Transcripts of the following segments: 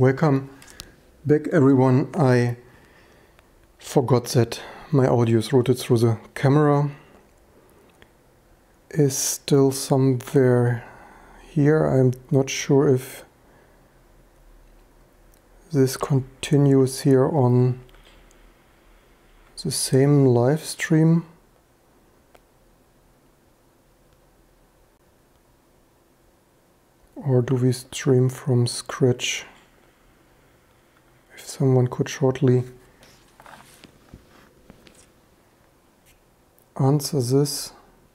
Welcome back everyone. I forgot that my audio is routed through the camera. Is still somewhere here. I'm not sure if this continues here on the same live stream. Or do we stream from scratch? If someone could shortly answer this.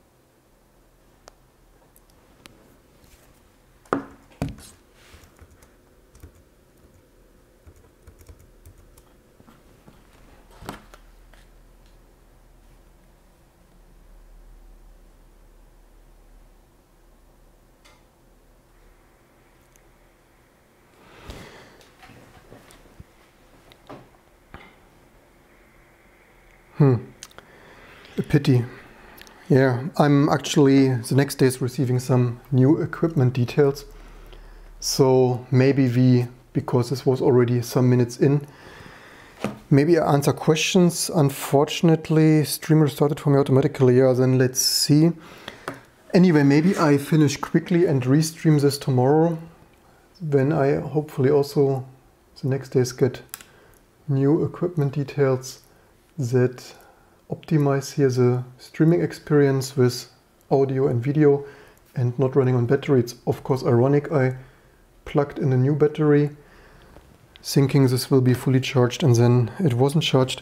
A pity. Yeah, I'm actually the next day is receiving some new equipment details. So maybe because this was already some minutes in, maybe I answer questions. Unfortunately, streamer started for me automatically. Yeah, then let's see. Anyway, maybe I finish quickly and restream this tomorrow. When I hopefully also the next days get new equipment details that optimize here the streaming experience with audio and video and not running on battery. It's of course ironic. I plugged in a new battery thinking this will be fully charged and then it wasn't charged.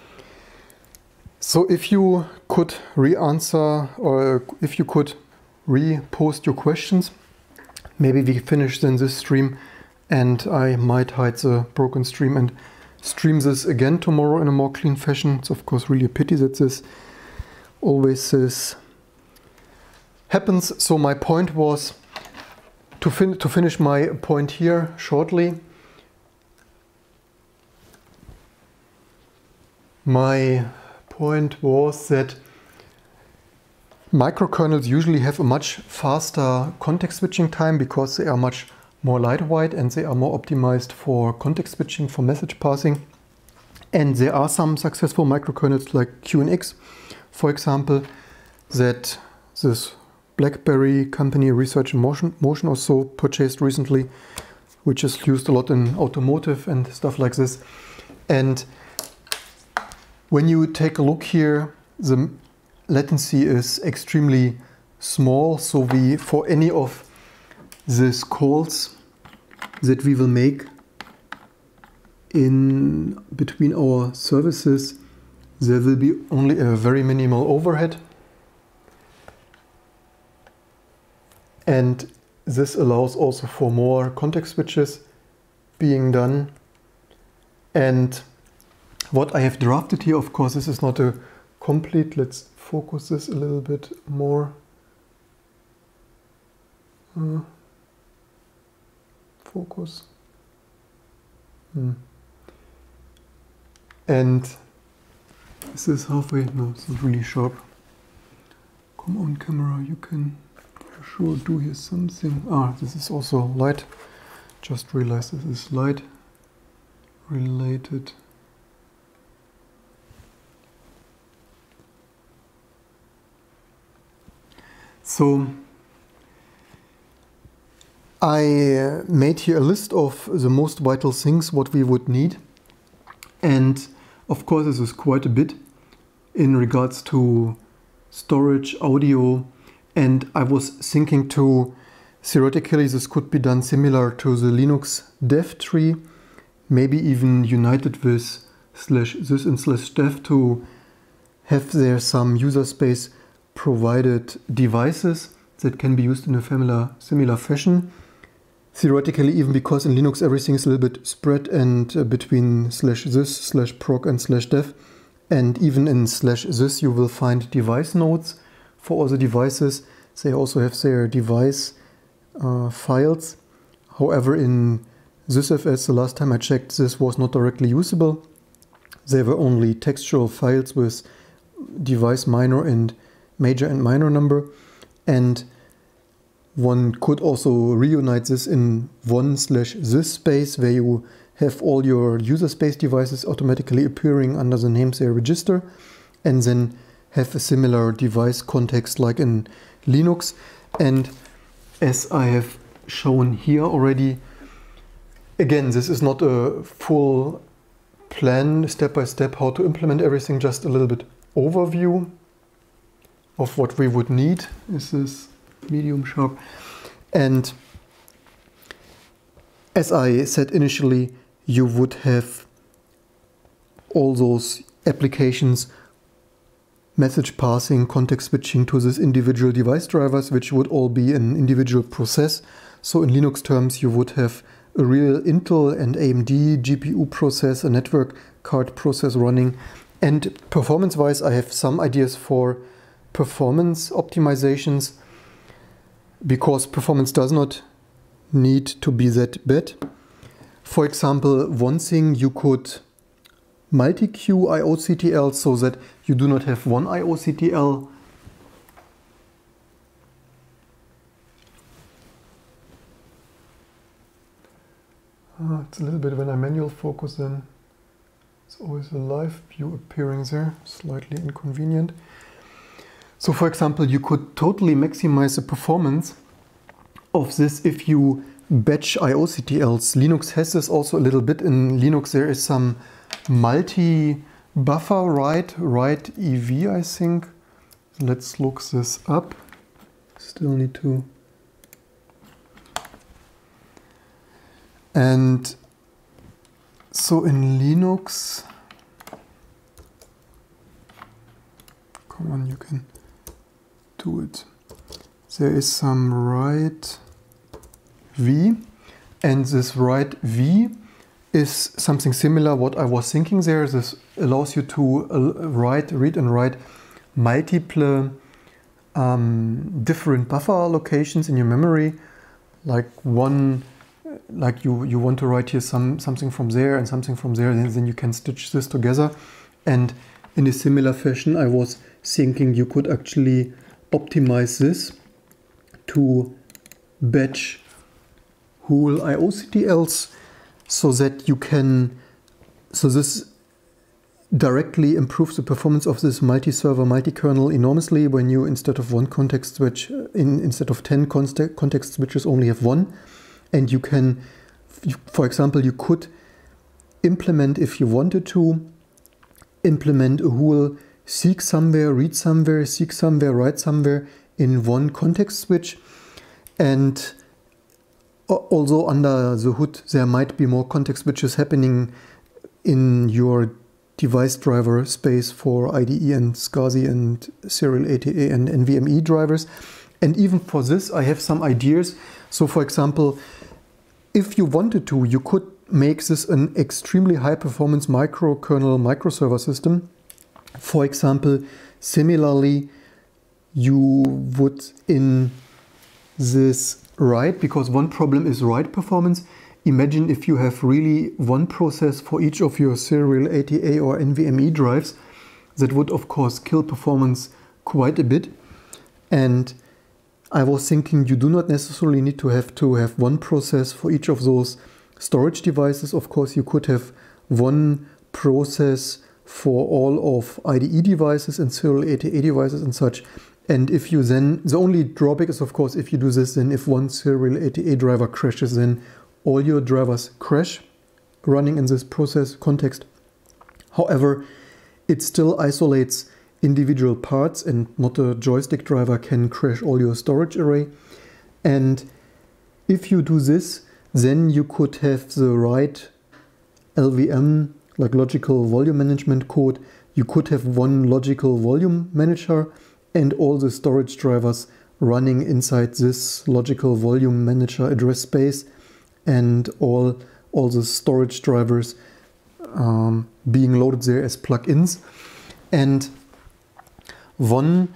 So if you could re-answer or if you could re-post your questions, maybe we finish then this stream and I might hide the broken stream and stream this again tomorrow in a more clean fashion. It's of course really a pity that this always happens. So my point was to finish my point here shortly. My point was that microkernels usually have a much faster context switching time because they are much more lightweight and they are more optimized for context switching, for message passing. And there are some successful microkernels like QNX, for example, that this BlackBerry company Research in Motion also purchased recently, which is used a lot in automotive and stuff like this. And when you take a look here, the latency is extremely small. So for any of these calls that we will make in between our services, there will be only a very minimal overhead. And this allows also for more context switches being done. And what I have drafted here, of course, this is not a complete, let's focus this a little bit more. Focus. And is this halfway? No, it's not really sharp. Come on, camera, you can for sure do here something. Ah, this is also light. Just realized this is light related. So I made here a list of the most vital things what we would need, and of course this is quite a bit in regards to storage, audio, and I was thinking to theoretically this could be done similar to the Linux dev tree, maybe even united with /sys and /dev to have there some user space provided devices that can be used in a similar fashion. Theoretically, even because in Linux everything is a little bit spread and between /sys, /proc and /dev, and even in /sys you will find device nodes for all the devices. They also have their device files. However, in sysfs, the last time I checked, this was not directly usable. There were only textual files with device minor and major and minor number, and one could also reunite this in 1/this space where you have all your user space devices automatically appearing under the names they register, and then have a similar device context like in Linux. And as I have shown here already, again, this is not a full plan step by step how to implement everything, just a little bit overview of what we would need. This is medium sharp. And as I said initially, you would have all those applications, message passing, context switching to these individual device drivers, which would all be an individual process. So in Linux terms, you would have a real Intel and AMD GPU process, a network card process running. And performance-wise, I have some ideas for performance optimizations, because performance does not need to be that bad. For example, one thing, you could multi-queue IOCTL so that you do not have one IOCTL. It's a little bit when I manual focus, then it's always a live view appearing there, slightly inconvenient. So for example, you could totally maximize the performance of this if you batch IOCTLs. Linux has this also a little bit. In Linux there is some multi-buffer write EV, I think. Let's look this up. Still need to. And so in Linux, come on, you can do it. There is some write V, and this write V is something similar what I was thinking there. This allows you to read and write multiple different buffer locations in your memory, like one, like you want to write here something from there and something from there, and then you can stitch this together. And in a similar fashion, I was thinking you could actually optimize this to batch whole IOCTLs so that you can, so this directly improves the performance of this multi-server, multi-kernel enormously when you, instead of one context switch, instead of 10 context switches, only have one. And you can, for example, you could implement, if you wanted to, implement a whole seek somewhere, read somewhere, seek somewhere, write somewhere in one context switch. And although under the hood there might be more context switches happening in your device driver space for IDE and SCSI and serial ATA and NVMe drivers. And even for this I have some ideas. So for example, if you wanted to, you could make this an extremely high performance microkernel microserver system. For example, similarly, you would in this write, because one problem is write performance. Imagine if you have really one process for each of your serial ATA or NVMe drives. That would of course kill performance quite a bit. And I was thinking you do not necessarily need to have one process for each of those storage devices. Of course, you could have one process for all of IDE devices and serial ATA devices and such. And if you then, the only drawback is of course if you do this, then if one serial ATA driver crashes, then all your drivers crash running in this process context. However, it still isolates individual parts, and not a joystick driver can crash all your storage array. And if you do this, then you could have the right LVM, like logical volume management code. You could have one logical volume manager and all the storage drivers running inside this logical volume manager address space, and all the storage drivers being loaded there as plugins. And one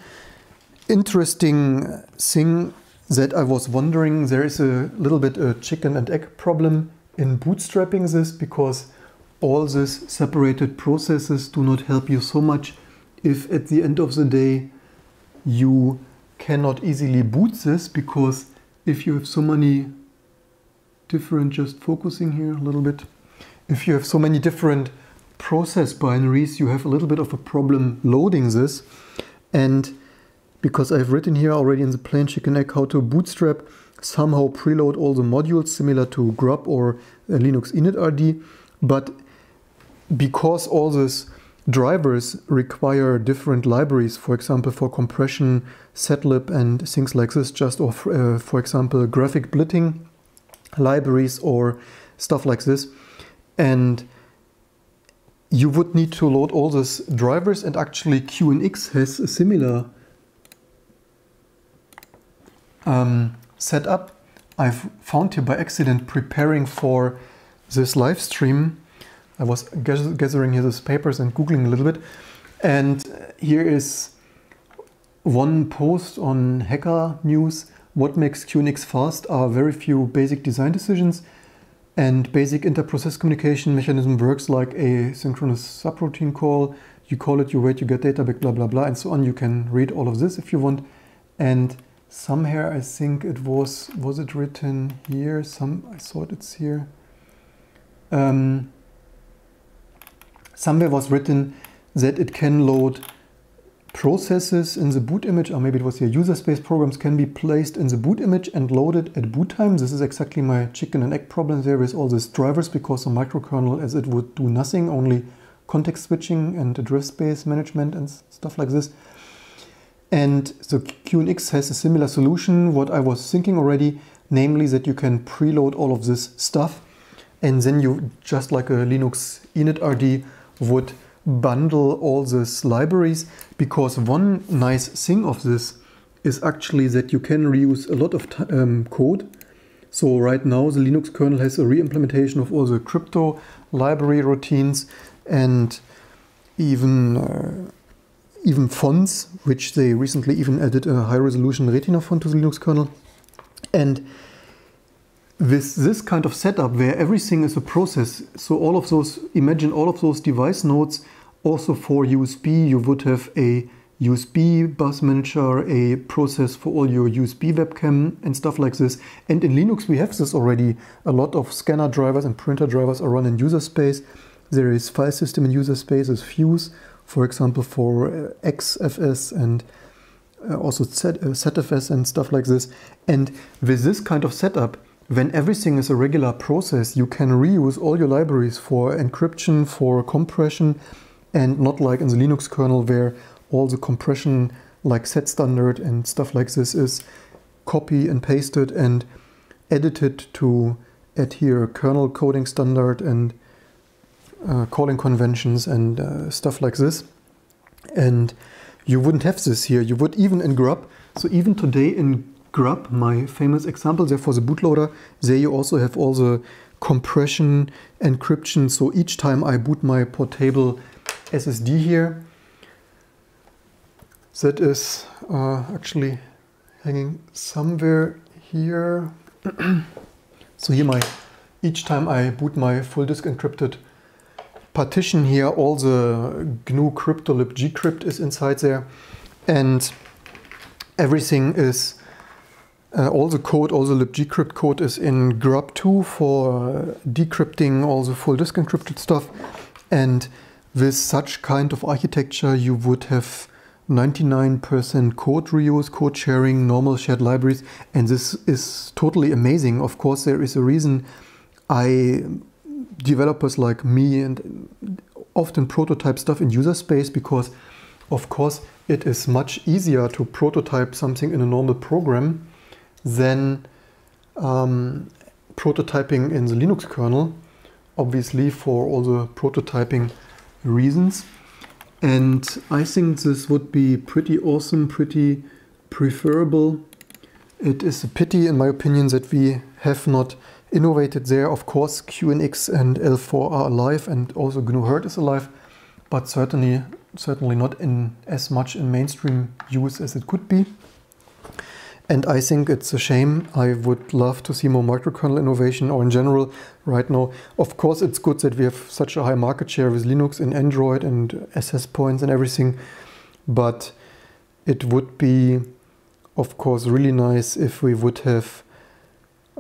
interesting thing that I was wondering, there is a little bit a chicken and egg problem in bootstrapping this, because all these separated processes do not help you so much if at the end of the day you cannot easily boot this, because if you have so many different, just focusing here a little bit, if you have so many different process binaries, you have a little bit of a problem loading this. And because I've written here already in the plain chicken egg how to bootstrap, somehow preload all the modules similar to grub or Linux initRD, but because all these drivers require different libraries, for example for compression, setlib and things like this, just for example graphic blitting libraries or stuff like this, and you would need to load all these drivers, and actually QNX has a similar setup. I've found here by accident preparing for this live stream. I was gathering here these papers and Googling a little bit, and here is one post on Hacker News. What makes QNX fast are very few basic design decisions, and basic inter-process communication mechanism works like a synchronous subroutine call. You call it, you wait, you get data back, blah, blah, blah, and so on. You can read all of this if you want. And somewhere I think it was it written here? I thought it's here. Somewhere was written that it can load processes in the boot image, or maybe it was here, user space programs can be placed in the boot image and loaded at boot time. This is exactly my chicken and egg problem there with all these drivers, because the microkernel, as it would do nothing, only context switching and address space management and stuff like this. And so QNX has a similar solution, what I was thinking already, namely that you can preload all of this stuff, and then you, just like a Linux initRD, would bundle all these libraries, because one nice thing of this is actually that you can reuse a lot of code. So right now the Linux kernel has a re-implementation of all the crypto library routines, and even fonts, which they recently even added a high-resolution Retina font to the Linux kernel. And with this kind of setup where everything is a process, so all of those, imagine all of those device nodes. Also for USB, you would have a USB bus manager, a process for all your USB webcam and stuff like this. And in Linux we have this already. A lot of scanner drivers and printer drivers are run in user space. There is file system in user space as Fuse, for example for XFS and also ZFS and stuff like this. And with this kind of setup, when everything is a regular process, you can reuse all your libraries for encryption, for compression, and not like in the Linux kernel where all the compression like set standard and stuff like this is copy and pasted and edited to adhere kernel coding standard and calling conventions and stuff like this. And you wouldn't have this here. You would even in grub. So even today in grub, my famous example there for the bootloader, there you also have all the compression, encryption. So each time I boot my portable SSD here, that is actually hanging somewhere here. So here each time I boot my full disk encrypted partition here, all the GNU cryptolib gcrypt is inside there, and everything is all the code, all the libgcrypt code is in grub2 for decrypting all the full disk encrypted stuff. And with such kind of architecture, you would have 99% code reuse, code sharing, normal shared libraries, and this is totally amazing. Of course, there is a reason developers like me and often prototype stuff in user space, because of course it is much easier to prototype something in a normal program than prototyping in the Linux kernel, obviously for all the prototyping reasons. And I think this would be pretty awesome, pretty preferable. It is a pity, in my opinion, that we have not innovated there. Of course, QNX and L4 are alive, and also GNU Hurt is alive, but certainly not in as much in mainstream use as it could be. And I think it's a shame. I would love to see more microkernel innovation, or in general right now. Of course, it's good that we have such a high market share with Linux and Android and SS points and everything. But it would be, of course, really nice if we would have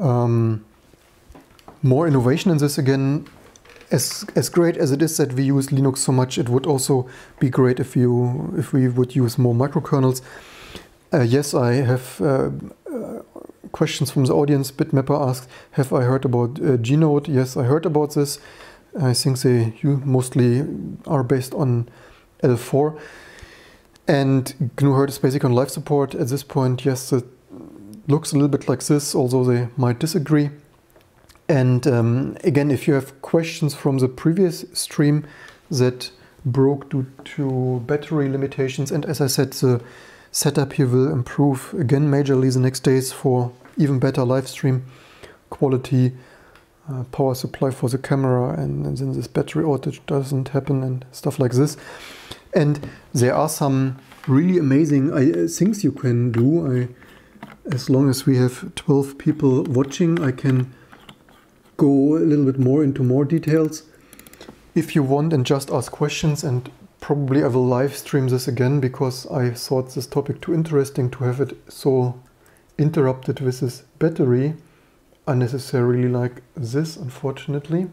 more innovation in this again. As great as it is that we use Linux so much, it would also be great if we would use more microkernels. Yes, I have questions from the audience. Bitmapper asks, have I heard about Gnode? Yes, I heard about this. I think they mostly are based on L4. And GNU is basically on live support at this point. Yes, it looks a little bit like this, although they might disagree. And again, if you have questions from the previous stream that broke due to battery limitations, and as I said, the setup here will improve again majorly the next days for even better live stream quality, power supply for the camera, and then this battery outage doesn't happen and stuff like this. And there are some really amazing things you can do. As long as we have 12 people watching, I can go a little bit more into more details if you want and just ask questions, and probably I will live stream this again because I thought this topic too interesting to have it so interrupted with this battery unnecessarily like this, unfortunately.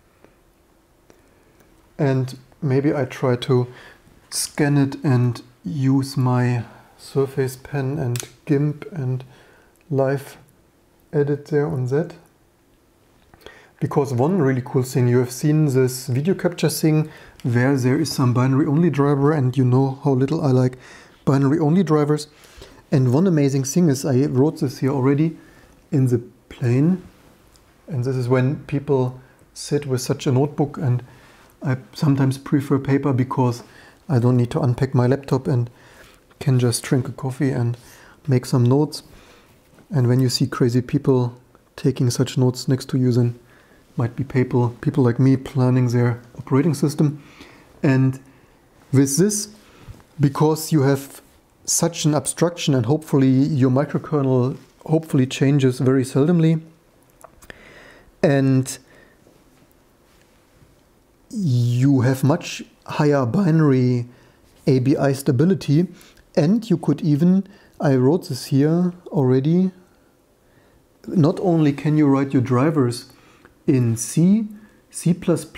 And maybe I try to scan it and use my Surface Pen and GIMP and live edit there on that. Because one really cool thing, you have seen this video capture thing where there is some binary only driver, and you know how little I like binary only drivers. And one amazing thing is, I wrote this here already in the plane, and this is when people sit with such a notebook, and I sometimes prefer paper because I don't need to unpack my laptop and can just drink a coffee and make some notes. And when you see crazy people taking such notes next to you, then might be people like me planning their operating system. And with this, because you have such an abstraction, and hopefully your microkernel hopefully changes very seldomly, and you have much higher binary ABI stability, and you could even, I wrote this here already, not only can you write your drivers in C, C++,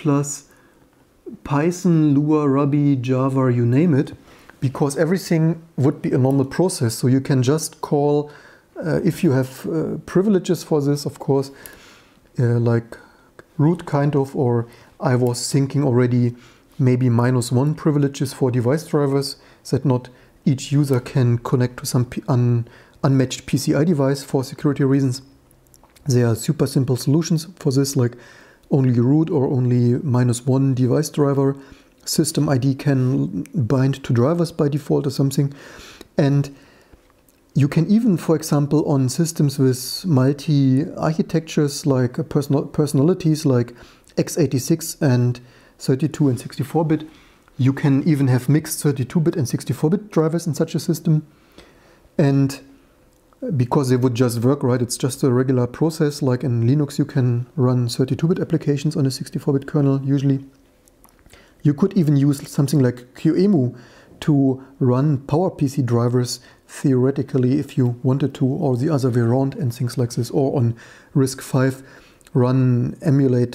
Python, Lua, Ruby, Java, you name it, because everything would be a normal process. So you can just call, if you have privileges for this, of course, like root kind of, or I was thinking already maybe -1 privileges for device drivers, that not each user can connect to some unmatched PCI device for security reasons. There are super simple solutions for this, like only root or only -1 device driver. System ID can bind to drivers by default or something. And you can even, for example, on systems with multi-architectures, like personalities like x86 and 32 and 64-bit, you can even have mixed 32-bit and 64-bit drivers in such a system. And because they would just work, right? It's just a regular process. Like in Linux, you can run 32-bit applications on a 64-bit kernel, usually. You could even use something like QEMU to run PowerPC drivers, theoretically, if you wanted to, or the other way around, and things like this. Or on RISC-V, emulate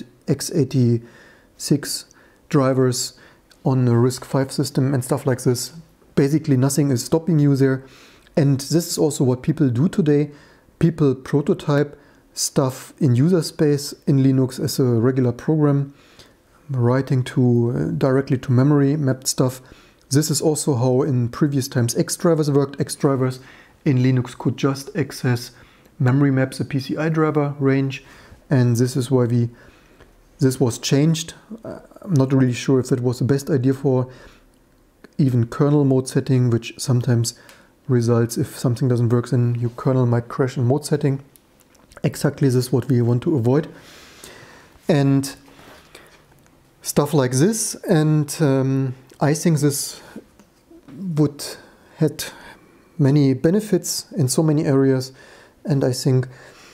x86 drivers on a RISC-V system and stuff like this. Basically, nothing is stopping you there. And this is also what people do today. People prototype stuff in user space in Linux as a regular program, writing to directly to memory mapped stuff. This is also how in previous times X drivers worked. X drivers in Linux could just access memory maps, a PCI driver range, and this is why this was changed. I'm not really sure if that was the best idea for even kernel mode setting, which sometimes results, if something doesn't work, then your kernel might crash in mode setting. Exactly this is what we want to avoid. And stuff like this. And I think this would had many benefits in so many areas. And I think,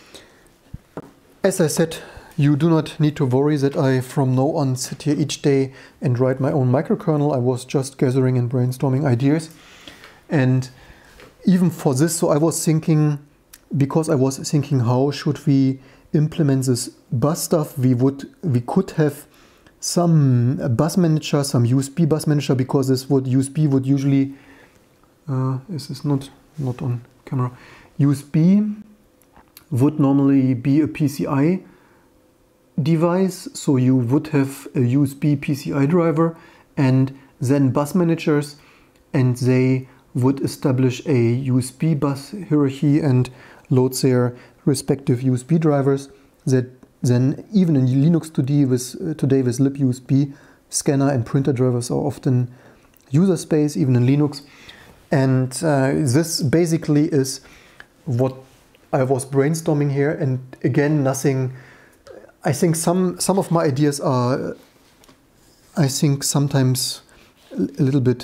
as I said, you do not need to worry that I from now on sit here each day and write my own microkernel. I was just gathering and brainstorming ideas. And even for this, so I was thinking because I was thinking, how should we implement this bus stuff? We could have some bus manager, some USB bus manager, because USB would usually this is not on camera. USB would normally be a PCI device, so you would have a USB PCI driver and then bus managers, and they would establish a USB bus hierarchy and load their respective USB drivers that then, even in Linux today with libUSB, scanner and printer drivers are often user space, even in Linux. And this basically is what I was brainstorming here. And again, nothing, I think some of my ideas are, I think, sometimes a little bit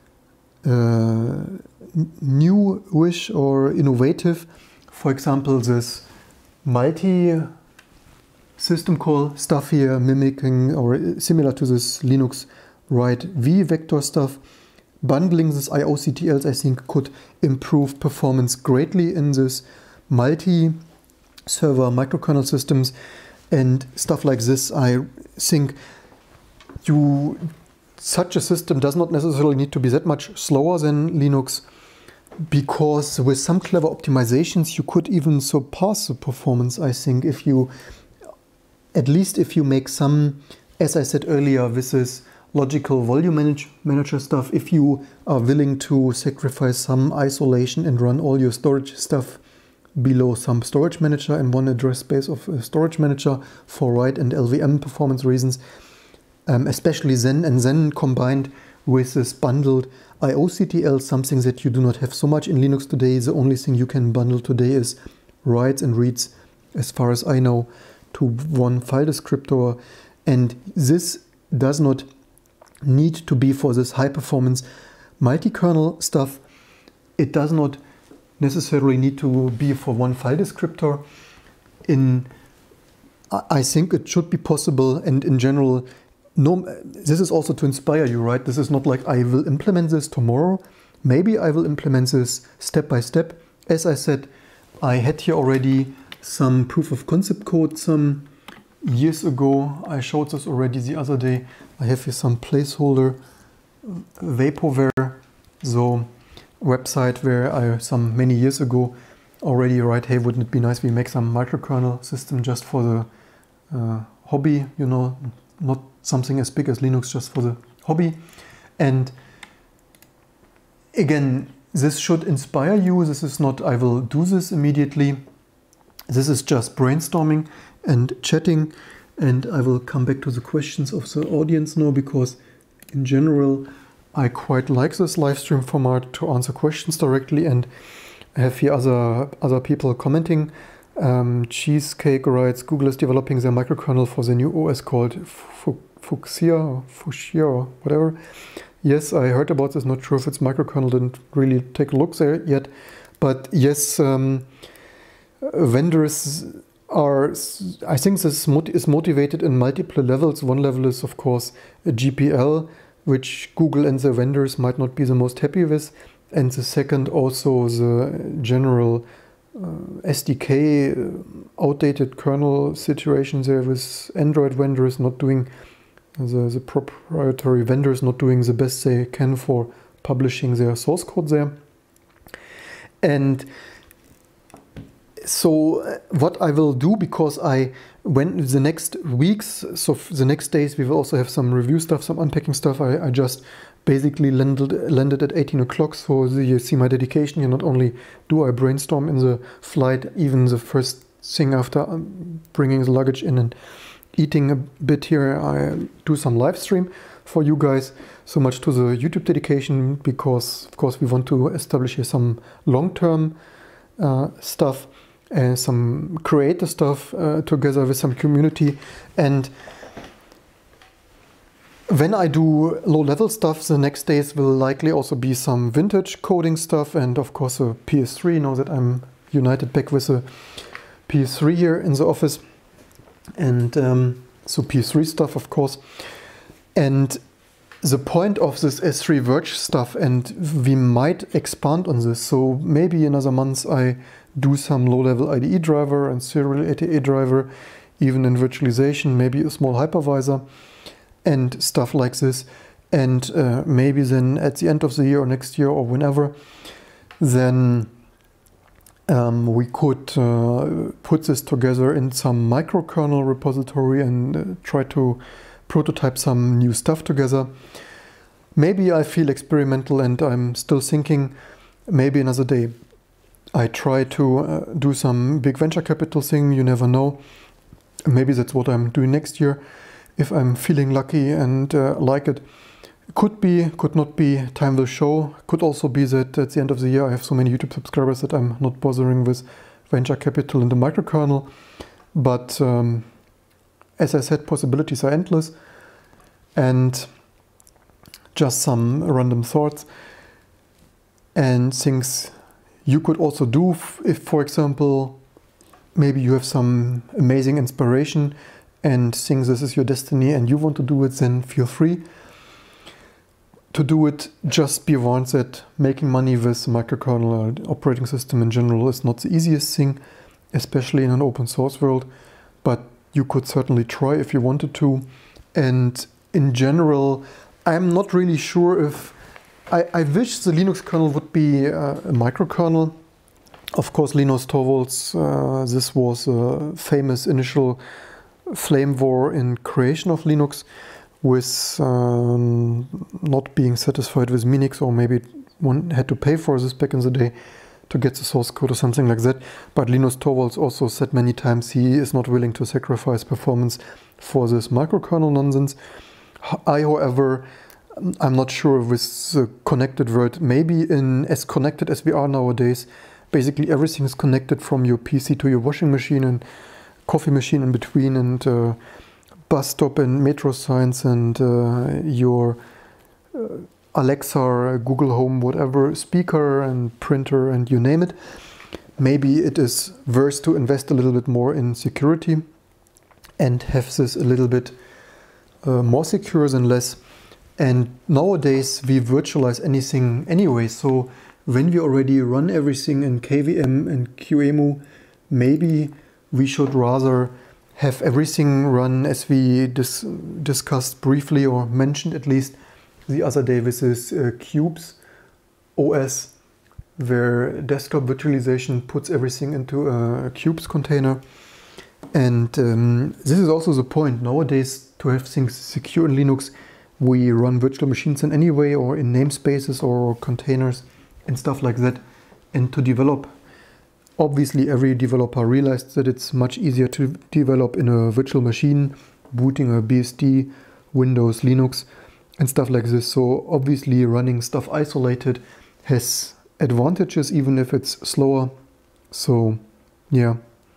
newish or innovative. For example, this multi-system call stuff here, mimicking or similar to this Linux write v vector stuff. Bundling this IOCTLs, I think, could improve performance greatly in this multi-server microkernel systems and stuff like this. I think such a system does not necessarily need to be that much slower than Linux, because with some clever optimizations you could even surpass the performance, I think, at least if you make some, as I said earlier, with this logical volume manager stuff, if you are willing to sacrifice some isolation and run all your storage stuff below some storage manager and one address space of a storage manager for write and LVM performance reasons, especially then, and then combined with this bundled IOCTL, something that you do not have so much in Linux today. The only thing you can bundle today is writes and reads, as far as I know, to one file descriptor, and this does not need to be for this high performance multi-kernel stuff. It does not necessarily need to be for one file descriptor. I think it should be possible, and in general, this is also to inspire you, right? This is not like I will implement this tomorrow. Maybe I will implement this step by step. As I said, I had here already some proof of concept code some years ago. I showed this already the other day. I have here some placeholder Vaporware, so website where I many years ago already write, hey, wouldn't it be nice we make some microkernel system just for the hobby, you know, not something as big as Linux, just for the hobby. And again, this should inspire you. This is not, I will do this immediately. This is just brainstorming and chatting. And I will come back to the questions of the audience now, because in general, I quite like this live stream format to answer questions directly. And I have here other people commenting. Cheesecake writes, Google is developing their microkernel for the new OS called Fuchsia or whatever. Yes, I heard about this. Not sure if it's microkernel, didn't really take a look there yet. But yes, vendors are, I think this is motivated in multiple levels. One level is, of course, a GPL, which Google and the vendors might not be the most happy with. And the second, also the general SDK outdated kernel situation there, with Android vendors not doing, the proprietary vendors not doing the best they can for publishing their source code there. And so what I will do, because when the next weeks, so the next days, we will also have some review stuff, some unpacking stuff. I just basically landed at 18 o'clock, so you see my dedication here. Not only do I brainstorm in the flight, even the first thing after bringing the luggage in and eating a bit here, I do some live stream for you guys. So much to the YouTube dedication, because of course we want to establish here some long-term stuff and some creator stuff together with some community. And when I do low-level stuff, the next days will likely also be some vintage coding stuff, and of course a PS3, now that I'm united back with a PS3 here in the office. And so PS3 stuff, of course. And the point of this S3 Verge stuff, and we might expand on this, so maybe in other months I do some low-level IDE driver and serial ATA driver, even in virtualization, maybe a small hypervisor and stuff like this. And maybe then at the end of the year or next year or whenever, then we could put this together in some microkernel repository and try to prototype some new stuff together. Maybe I feel experimental and I'm still thinking maybe another day I try to do some big venture capital thing, you never know. Maybe that's what I'm doing next year if I'm feeling lucky and like it. Could be, could not be, time will show. Could also be that at the end of the year I have so many YouTube subscribers that I'm not bothering with venture capital in the microkernel. But as I said, possibilities are endless. And just some random thoughts and things you could also do if, for example, maybe you have some amazing inspiration and think this is your destiny and you want to do it, then feel free to do it. Just be warned that making money with microkernel or operating system in general is not the easiest thing, especially in an open source world, but you could certainly try if you wanted to. And in general, I'm not really sure if I wish the Linux kernel would be a microkernel. Of course, Linus Torvalds, this was a famous initial flame war in creation of Linux, with not being satisfied with Minix, or maybe one had to pay for this back in the day to get the source code or something like that. But Linus Torvalds also said many times he is not willing to sacrifice performance for this microkernel nonsense. I, however, I'm not sure with the connected world, maybe in as connected as we are nowadays, basically everything is connected from your PC to your washing machine and coffee machine in between, and bus stop and metro signs, and your Alexa, Google Home, whatever, speaker and printer, and you name it. Maybe it is worth to invest a little bit more in security and have this a little bit more secure than less. And nowadays we virtualize anything anyway, so when we already run everything in KVM and QEMU, maybe we should rather have everything run as we discussed briefly, or mentioned at least the other day, with this Qubes OS, where desktop virtualization puts everything into a Qubes container. And this is also the point. Nowadays, to have things secure in Linux, we run virtual machines in any way, or in namespaces or containers and stuff like that. And to develop, obviously every developer realized that it's much easier to develop in a virtual machine, booting a BSD, Windows, Linux and stuff like this. So obviously running stuff isolated has advantages, even if it's slower. So yeah.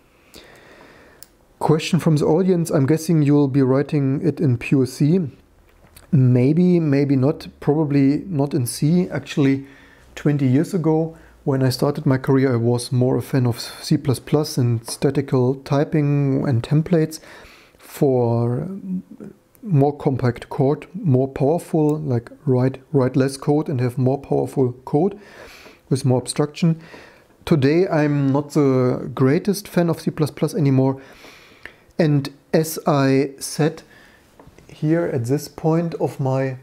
Question from the audience. I'm guessing you'll be writing it in pure C. Maybe, maybe not. Probably not in C. Actually, 20 years ago, when I started my career, I was more a fan of C++ and statical typing and templates for more compact code, more powerful, like write less code and have more powerful code with more abstraction. Today, I'm not the greatest fan of C++ anymore. And as I said here at this point of my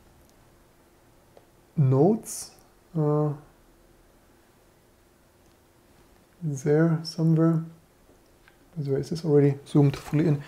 notes, there somewhere, where is this already zoomed fully in?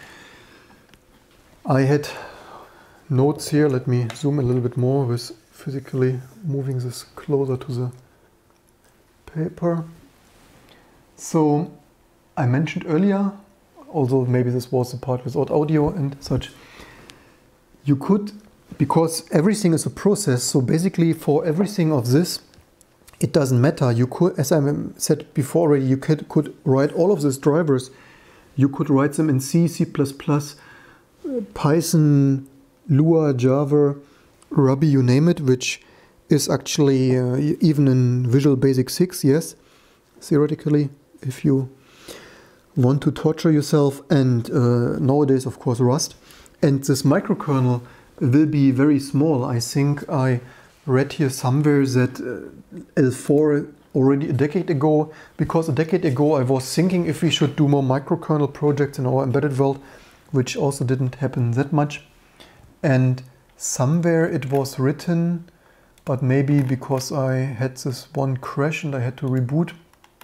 I had notes here. Let me zoom a little bit more with physically moving this closer to the paper. So I mentioned earlier, although maybe this was the part without audio and such, you could, because everything is a process, so basically for everything of this, it doesn't matter. You could, as I said before already, you could write all of these drivers. You could write them in C, C++, Python, Lua, Java, Ruby, you name it, which is actually even in Visual Basic 6, yes, theoretically, if you want to torture yourself. And nowadays, of course, Rust. And this microkernel will be very small. I think I read here somewhere that L4 already a decade ago, because a decade ago I was thinking if we should do more microkernel projects in our embedded world, which also didn't happen that much. And somewhere it was written, but maybe because I had this one crash and I had to reboot,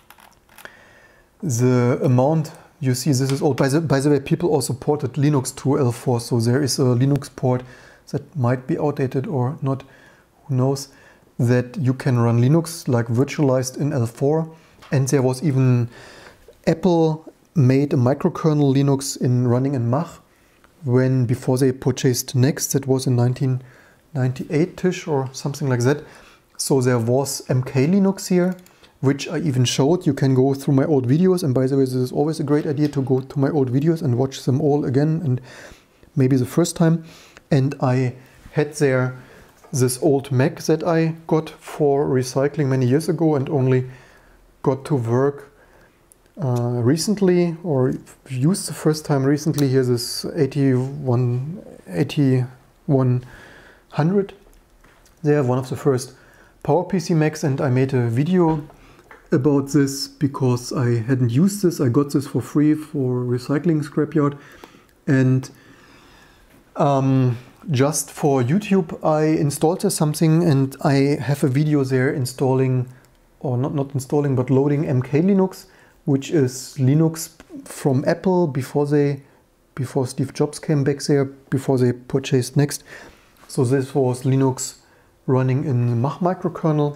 the amount you see, this is all, by the way, people also ported Linux to L4, so there is a Linux port that might be outdated or not, who knows, that you can run Linux like virtualized in L4. And there was even, Apple made a microkernel Linux in running in Mach when, before they purchased Next, that was in 1998-ish or something like that. So there was MK Linux here, which I even showed. You can go through my old videos, and by the way, this is always a great idea to go to my old videos and watch them all again, and maybe the first time. And I had there this old Mac that I got for recycling many years ago and only got to work recently, or used the first time recently. Here's this 8100. They are one of the first PowerPC Macs, and I made a video about this because I hadn't used this. I got this for free for recycling scrapyard, and just for YouTube I installed something, and I have a video there installing, or not installing, but loading MK Linux, which is Linux from Apple before Steve Jobs came back there, before they purchased Next. So this was Linux running in Mach microkernel.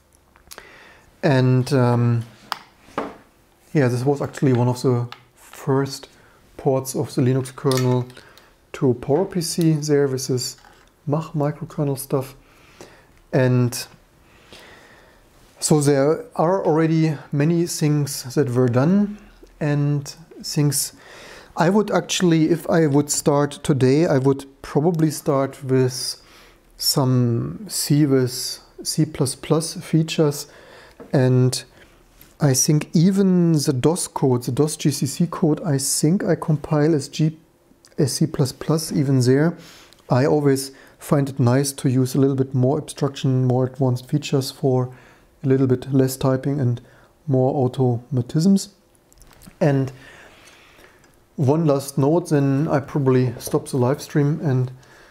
And yeah, this was actually one of the first ports of the Linux kernel to PowerPC there with this Mach microkernel stuff. And so there are already many things that were done, and things I would actually, if I would start today, I would probably start with some C with C++ features. And I think even the DOS code, the DOS GCC code, I think I compile as C++ even there. I always find it nice to use a little bit more abstraction, more advanced features for a little bit less typing and more automatisms. And one last note, then I probably stop the live stream. And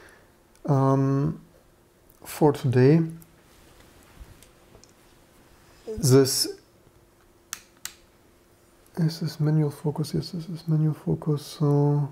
for today, this is this manual focus. Yes, this is manual focus. So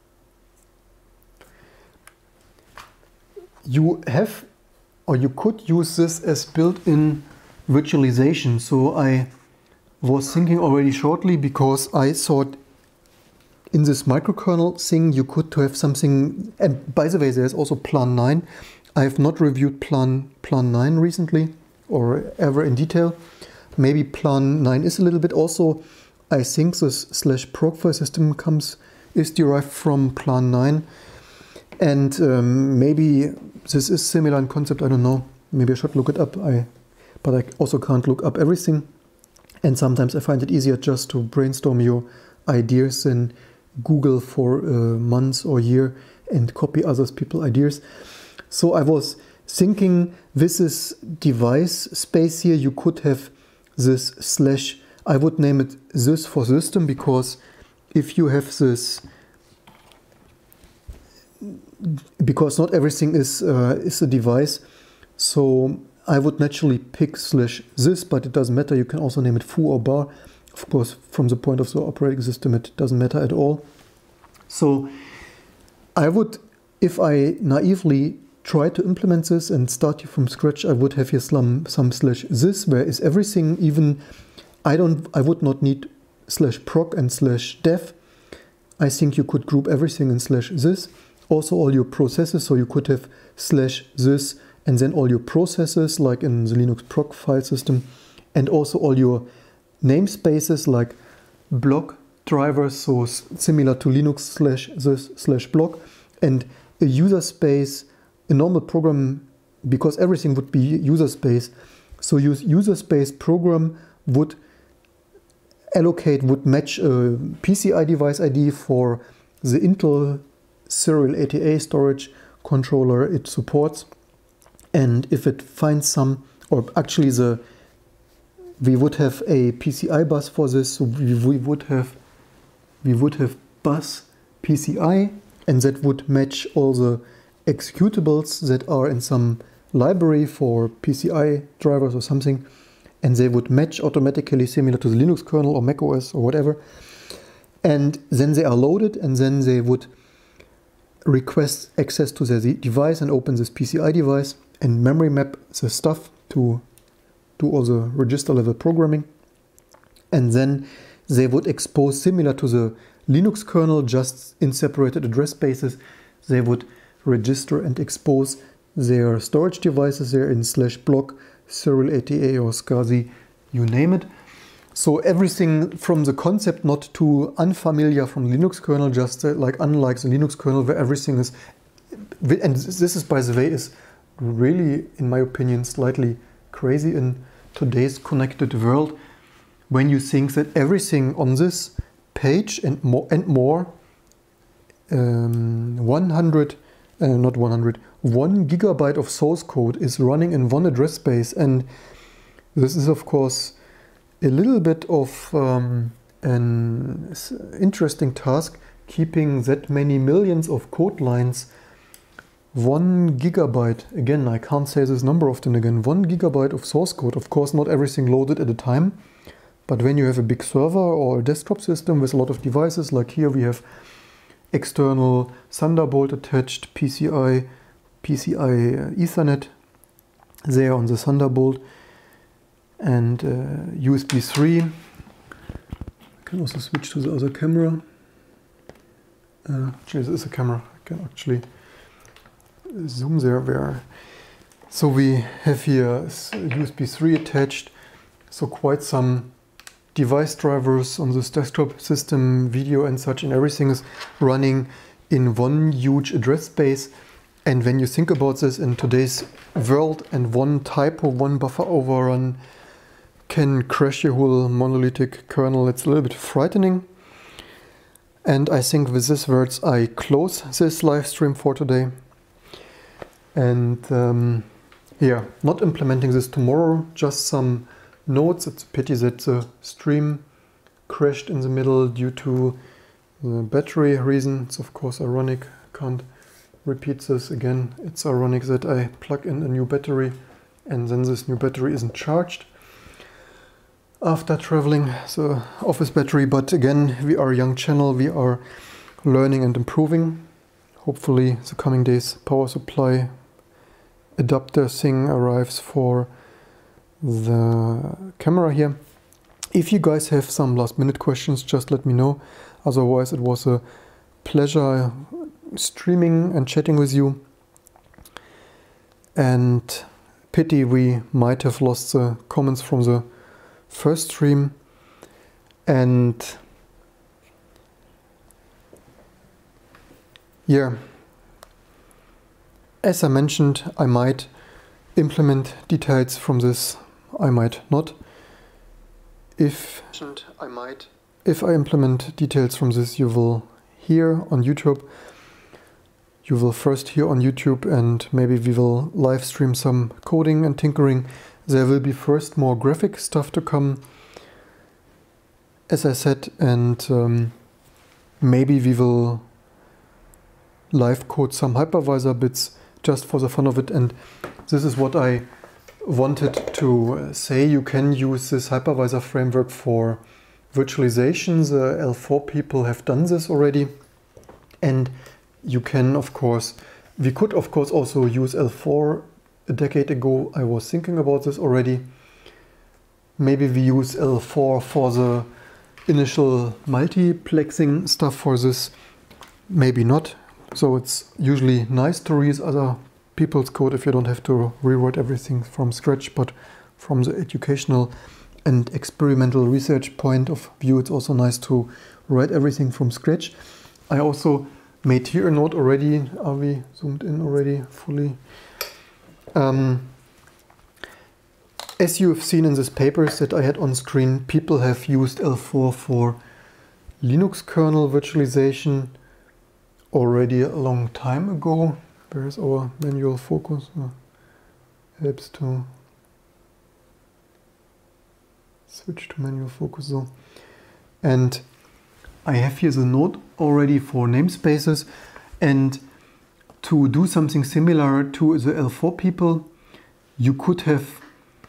you have, or you could use this as built-in virtualization. So I was thinking already shortly, because I thought in this microkernel thing you could to have something. And by the way, there's also Plan 9. I have not reviewed Plan 9 recently or ever in detail. Maybe Plan 9 is a little bit also. I think this /proc file system is derived from Plan 9, and maybe this is similar in concept. I don't know. Maybe I should look it up. But I also can't look up everything. And sometimes I find it easier just to brainstorm your ideas than Google for months or year and copy others people's ideas. So I was thinking, with this device space here, you could have this / I would name it this for system, because if you have this, because not everything is a device, so I would naturally pick /this, but it doesn't matter. You can also name it foo or bar. Of course, from the point of the operating system, it doesn't matter at all. So I would, if I naively try to implement this and start from scratch, I would have here some /this, where is everything. Even I would not need /proc and /dev. I think you could group everything in /this. Also all your processes, so you could have /this and then all your processes, like in the Linux proc file system, and also all your namespaces like block drivers, so similar to Linux /this /block, and a user space, a normal program, because everything would be user space. So your user space program would match a PCI device ID for the Intel serial ATA storage controller it supports. And if it finds some, or actually the we would have a PCI bus for this, so we would have bus PCI, and that would match all the executables that are in some library for PCI drivers or something, and they would match automatically similar to the Linux kernel or Mac OS or whatever. And then they are loaded, and then they would request access to their device and open this PCI device and memory map the stuff to do all the register level programming. And then they would expose, similar to the Linux kernel, just in separated address spaces, they would register and expose their storage devices there in /block, Serial ATA or SCSI, you name it. So everything from the concept, not too unfamiliar from Linux kernel, just like unlike the Linux kernel where everything is, and this is, by the way, is really, in my opinion, slightly crazy in today's connected world, when you think that everything on this page and more 1 gigabyte of source code is running in one address space. And this is, of course, a little bit of an interesting task, keeping that many millions of code lines. 1 gigabyte, again, I can't say this number often again, 1 gigabyte of source code. Of course, not everything loaded at a time, but when you have a big server or a desktop system with a lot of devices, like here we have external Thunderbolt attached, PCI Ethernet there on the Thunderbolt, and USB 3. I can also switch to the other camera. Actually, this is a camera. I can actually zoom there. So we have here USB 3 attached, so quite some device drivers on this desktop system, video and such, and everything is running in one huge address space. And when you think about this in today's world, and one typo, one buffer overrun can crash your whole monolithic kernel, it's a little bit frightening. And I think with these words I close this live stream for today. And yeah, not implementing this tomorrow, just some notes. It's a pity that the stream crashed in the middle due to the battery reason. It's of course ironic, can't repeat this again. It's ironic that I plug in a new battery and then this new battery isn't charged after traveling the office battery. But again, we are a young channel, we are learning and improving. Hopefully the coming days power supply adapter thing arrives for the camera here. If you guys have some last minute questions, just let me know. Otherwise, it was a pleasure streaming and chatting with you. And pity we might have lost the comments from the first stream. And yeah, as I mentioned, I might implement details from this, I might not. If I implement details from this, you will hear on YouTube. You will first hear on YouTube, and maybe we will live stream some coding and tinkering. There will be first more graphic stuff to come, as I said, and maybe we will live code some hypervisor bits just for the fun of it. And this is what I wanted to say. You can use this hypervisor framework for virtualization. The L4 people have done this already. And you can, of course, we could of course also use L4 a decade ago. I was thinking about this already. Maybe we use L4 for the initial multiplexing stuff for this. Maybe not. So it's usually nice to reuse other people's code if you don't have to rewrite everything from scratch, but from the educational and experimental research point of view, it's also nice to write everything from scratch. I also made here a note already. Are we zoomed in already fully? As you have seen in these papers that I had on screen, people have used L4 for Linux kernel virtualization already a long time ago. Where is our manual focus? Helps to switch to manual focus though. And I have here the node already for namespaces, and to do something similar to the L4 people, you could have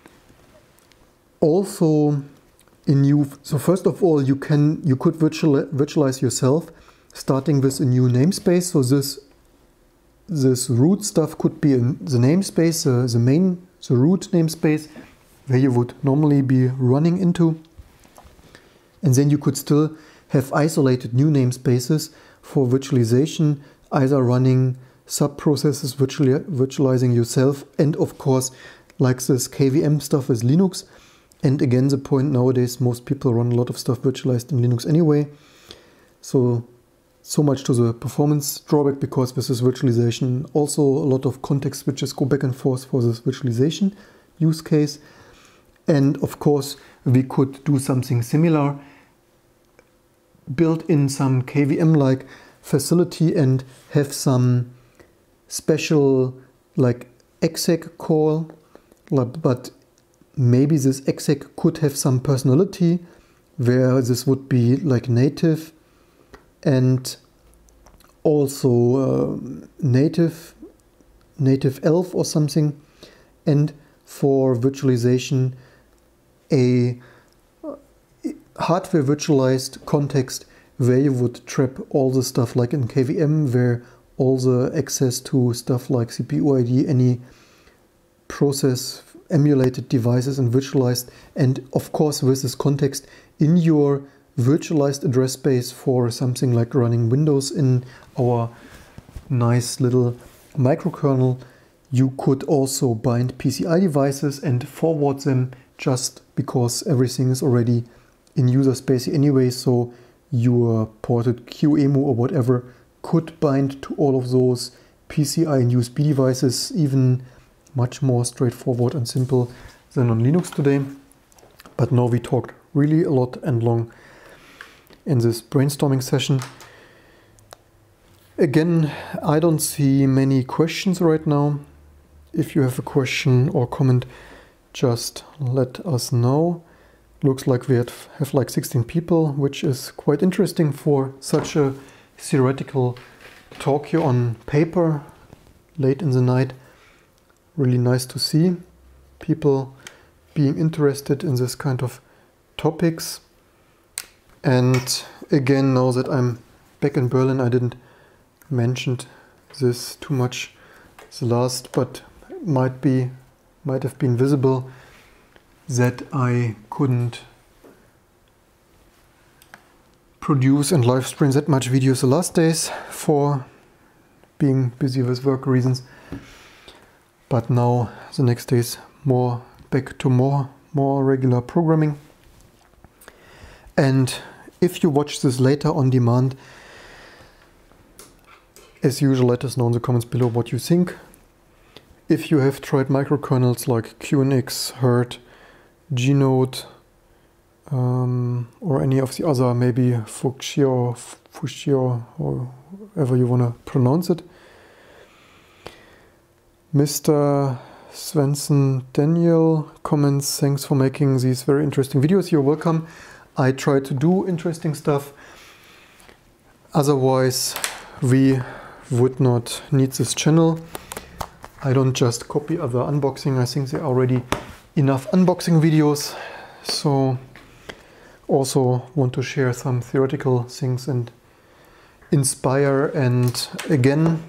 also so first of all, you could virtualize yourself, starting with a new namespace. So this root stuff could be in the namespace, the root namespace, where you would normally be running into. And then you could still have isolated new namespaces for virtualization, either running sub-processes, virtualizing yourself, and of course, like this KVM stuff with Linux. And again, the point nowadays, most people run a lot of stuff virtualized in Linux anyway. So much to the performance drawback, because with this virtualization, also a lot of context switches go back and forth for this virtualization use case. And of course, we could do something similar, build in some KVM-like facility and have some special like exec call, but maybe this exec could have some personality, where this would be like native and also native ELF or something, and for virtualization a hardware virtualized context where you would trap all the stuff like in KVM, where all the access to stuff like CPU ID, any process emulated devices and virtualized, and of course with this context in your virtualized address space for something like running Windows in our nice little microkernel, you could also bind PCI devices and forward them, just because everything is already in user space anyway, so your ported QEMU or whatever could bind to all of those PCI and USB devices, even much more straightforward and simple than on Linux today. But now we talked really a lot and long in this brainstorming session. Again, I don't see many questions right now. If you have a question or comment, just let us know. Looks like we have like 16 people, which is quite interesting for such a theoretical talk here on paper late in the night. Really nice to see people being interested in this kind of topics. And again, now that I'm back in Berlin, I didn't mention this too much the last, but might have been visible that I couldn't produce and live stream that much videos the last days for being busy with work reasons. But now the next days back to more regular programming. And if you watch this later on demand, as usual, let us know in the comments below what you think. If you have tried microkernels like QNX, Hurt, Gnode, or any of the other, maybe Fuchsia, or however you want to pronounce it. Mr. Svensson Daniel comments, thanks for making these very interesting videos. You're welcome. I try to do interesting stuff. Otherwise, we would not need this channel. I don't just copy other unboxing. I think there are already enough unboxing videos. So also want to share some theoretical things and inspire. And again,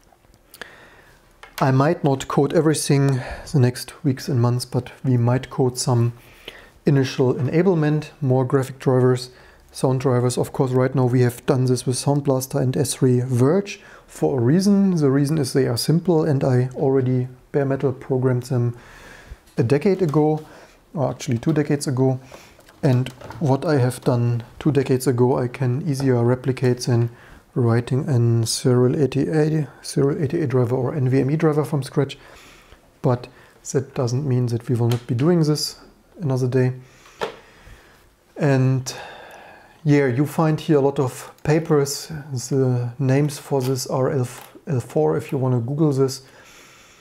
I might not code everything the next weeks and months, but we might code some initial enablement, more graphic drivers, sound drivers. Of course, right now we have done this with Sound Blaster and S3 Verge for a reason. The reason is they are simple, and I already bare metal programmed them a decade ago, or actually 2 decades ago. And what I have done 2 decades ago, I can easier replicate than writing an Serial 88 driver or NVMe driver from scratch. But that doesn't mean that we will not be doing this another day. And yeah, you find here a lot of papers. The names for this are L4 if you want to Google this.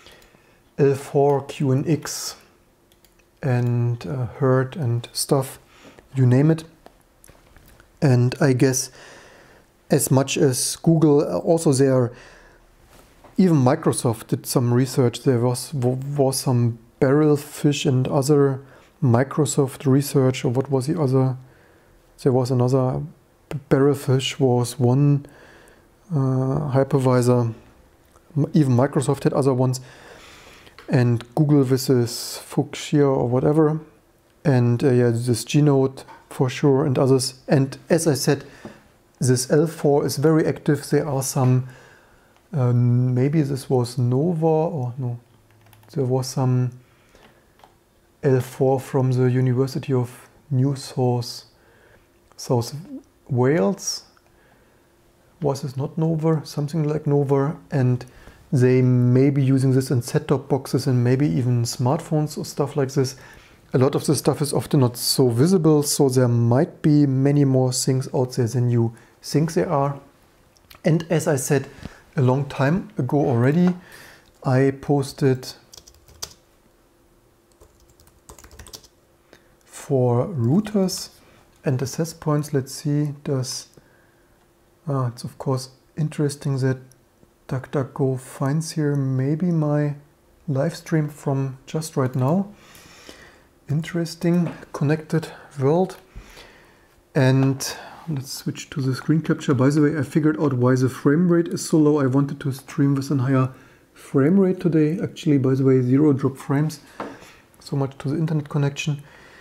L4, QNX, and Hurt and stuff. you name it. And I guess as much as Google, also there, even Microsoft did some research. There was some Barrelfish and other Microsoft research, or what was the other? There was another. Barrelfish was one hypervisor. Even Microsoft had other ones. And Google with this Fuchsia or whatever. And yeah, this Gnode for sure, and others. And as I said, this L4 is very active. There are some, maybe this was Nova, or no, there was some L4 from the University of New South Wales. Was this not Nova? Something like Nova. And they may be using this in set-top boxes and maybe even smartphones or stuff like this. A lot of this stuff is often not so visible, so there might be many more things out there than you think there are. And as I said a long time ago already, I posted for routers and access points. Let's see, it's of course interesting that DuckDuckGo finds here maybe my live stream from just right now. Interesting, connected world. And let's switch to the screen capture. By the way, I figured out why the frame rate is so low. I wanted to stream with a higher frame rate today. Actually, by the way, 0 drop frames. So much to the internet connection.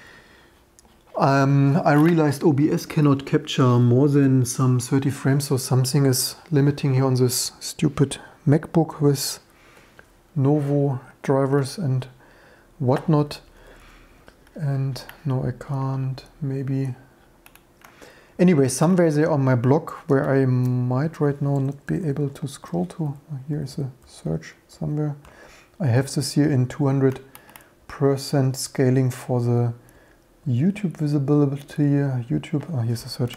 I realized OBS cannot capture more than some 30 frames, so something is limiting here on this stupid MacBook with Novo drivers and whatnot. And no, I can't, maybe. Anyway, somewhere there on my blog where I might right now not be able to scroll to. Here is a search somewhere. I have this here in 200% scaling for the YouTube visibility. YouTube, here's a search.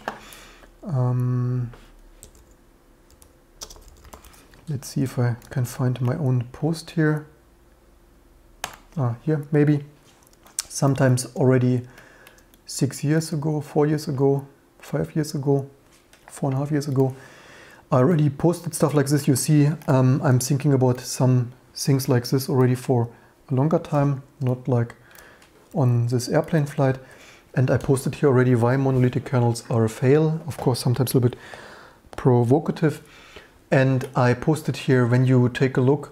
Let's see if I can find my own post here. Here, maybe. Sometimes already 6 years ago, 4 years ago, 5 years ago, 4.5 years ago, I already posted stuff like this. You see, I'm thinking about some things like this already for a longer time, not like on this airplane flight. And I posted here already why monolithic kernels are a fail. Of course, sometimes a little bit provocative. And I posted here, when you take a look,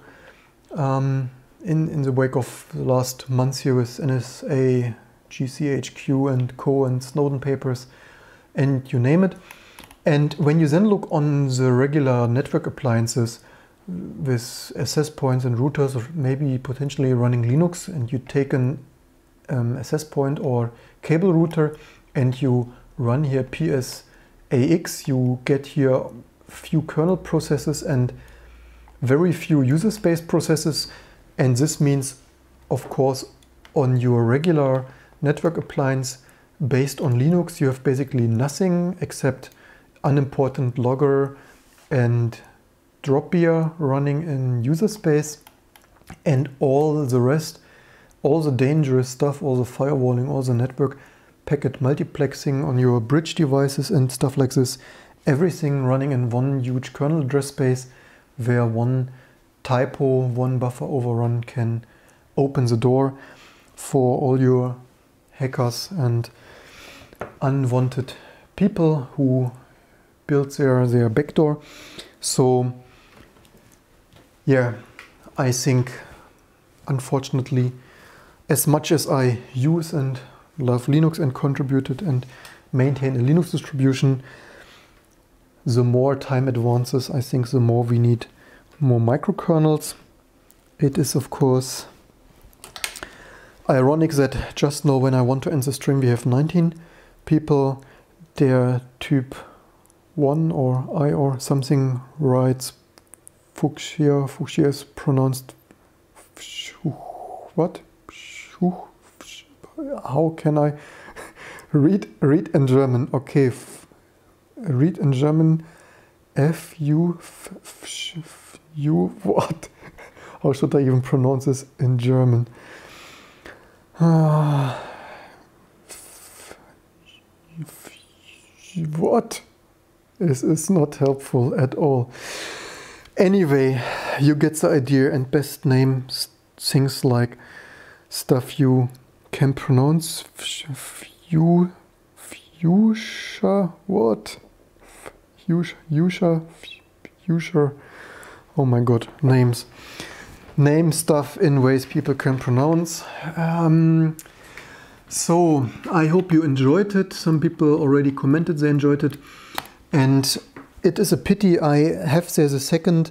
in the wake of the last months here with NSA, GCHQ and Co. and Snowden papers, and you name it. And when you then look on the regular network appliances with access points and routers, or maybe potentially running Linux, and you take an access point or cable router and you run here PSAX, you get here few kernel processes and very few user space processes. And this means, of course, on your regular network appliance based on Linux, you have basically nothing except unimportant logger and Dropbear running in user space, and all the rest, all the dangerous stuff, all the firewalling, all the network packet multiplexing on your bridge devices and stuff like this, everything running in one huge kernel address space where one typo, one buffer overrun can open the door for all your hackers and unwanted people who build their backdoor. So yeah, I think unfortunately, as much as I use and love Linux and contributed and maintain a Linux distribution, the more time advances, I think the more we need more microkernels. It is of course ironic that just now when I want to end the stream we have 19 people. Their type 1 or I or something writes Fuchsia. Fuchsia is pronounced what? How can I read in German? Okay, read in German. F-U, what? How should I even pronounce this in German? What? This is not helpful at all. Anyway, you get the idea, and best name things like stuff you can pronounce. Fuchsia, what? Fuchsia, oh my god, names. Name stuff in ways people can pronounce. So, I hope you enjoyed it. Some people already commented they enjoyed it. And it is a pity I have there the second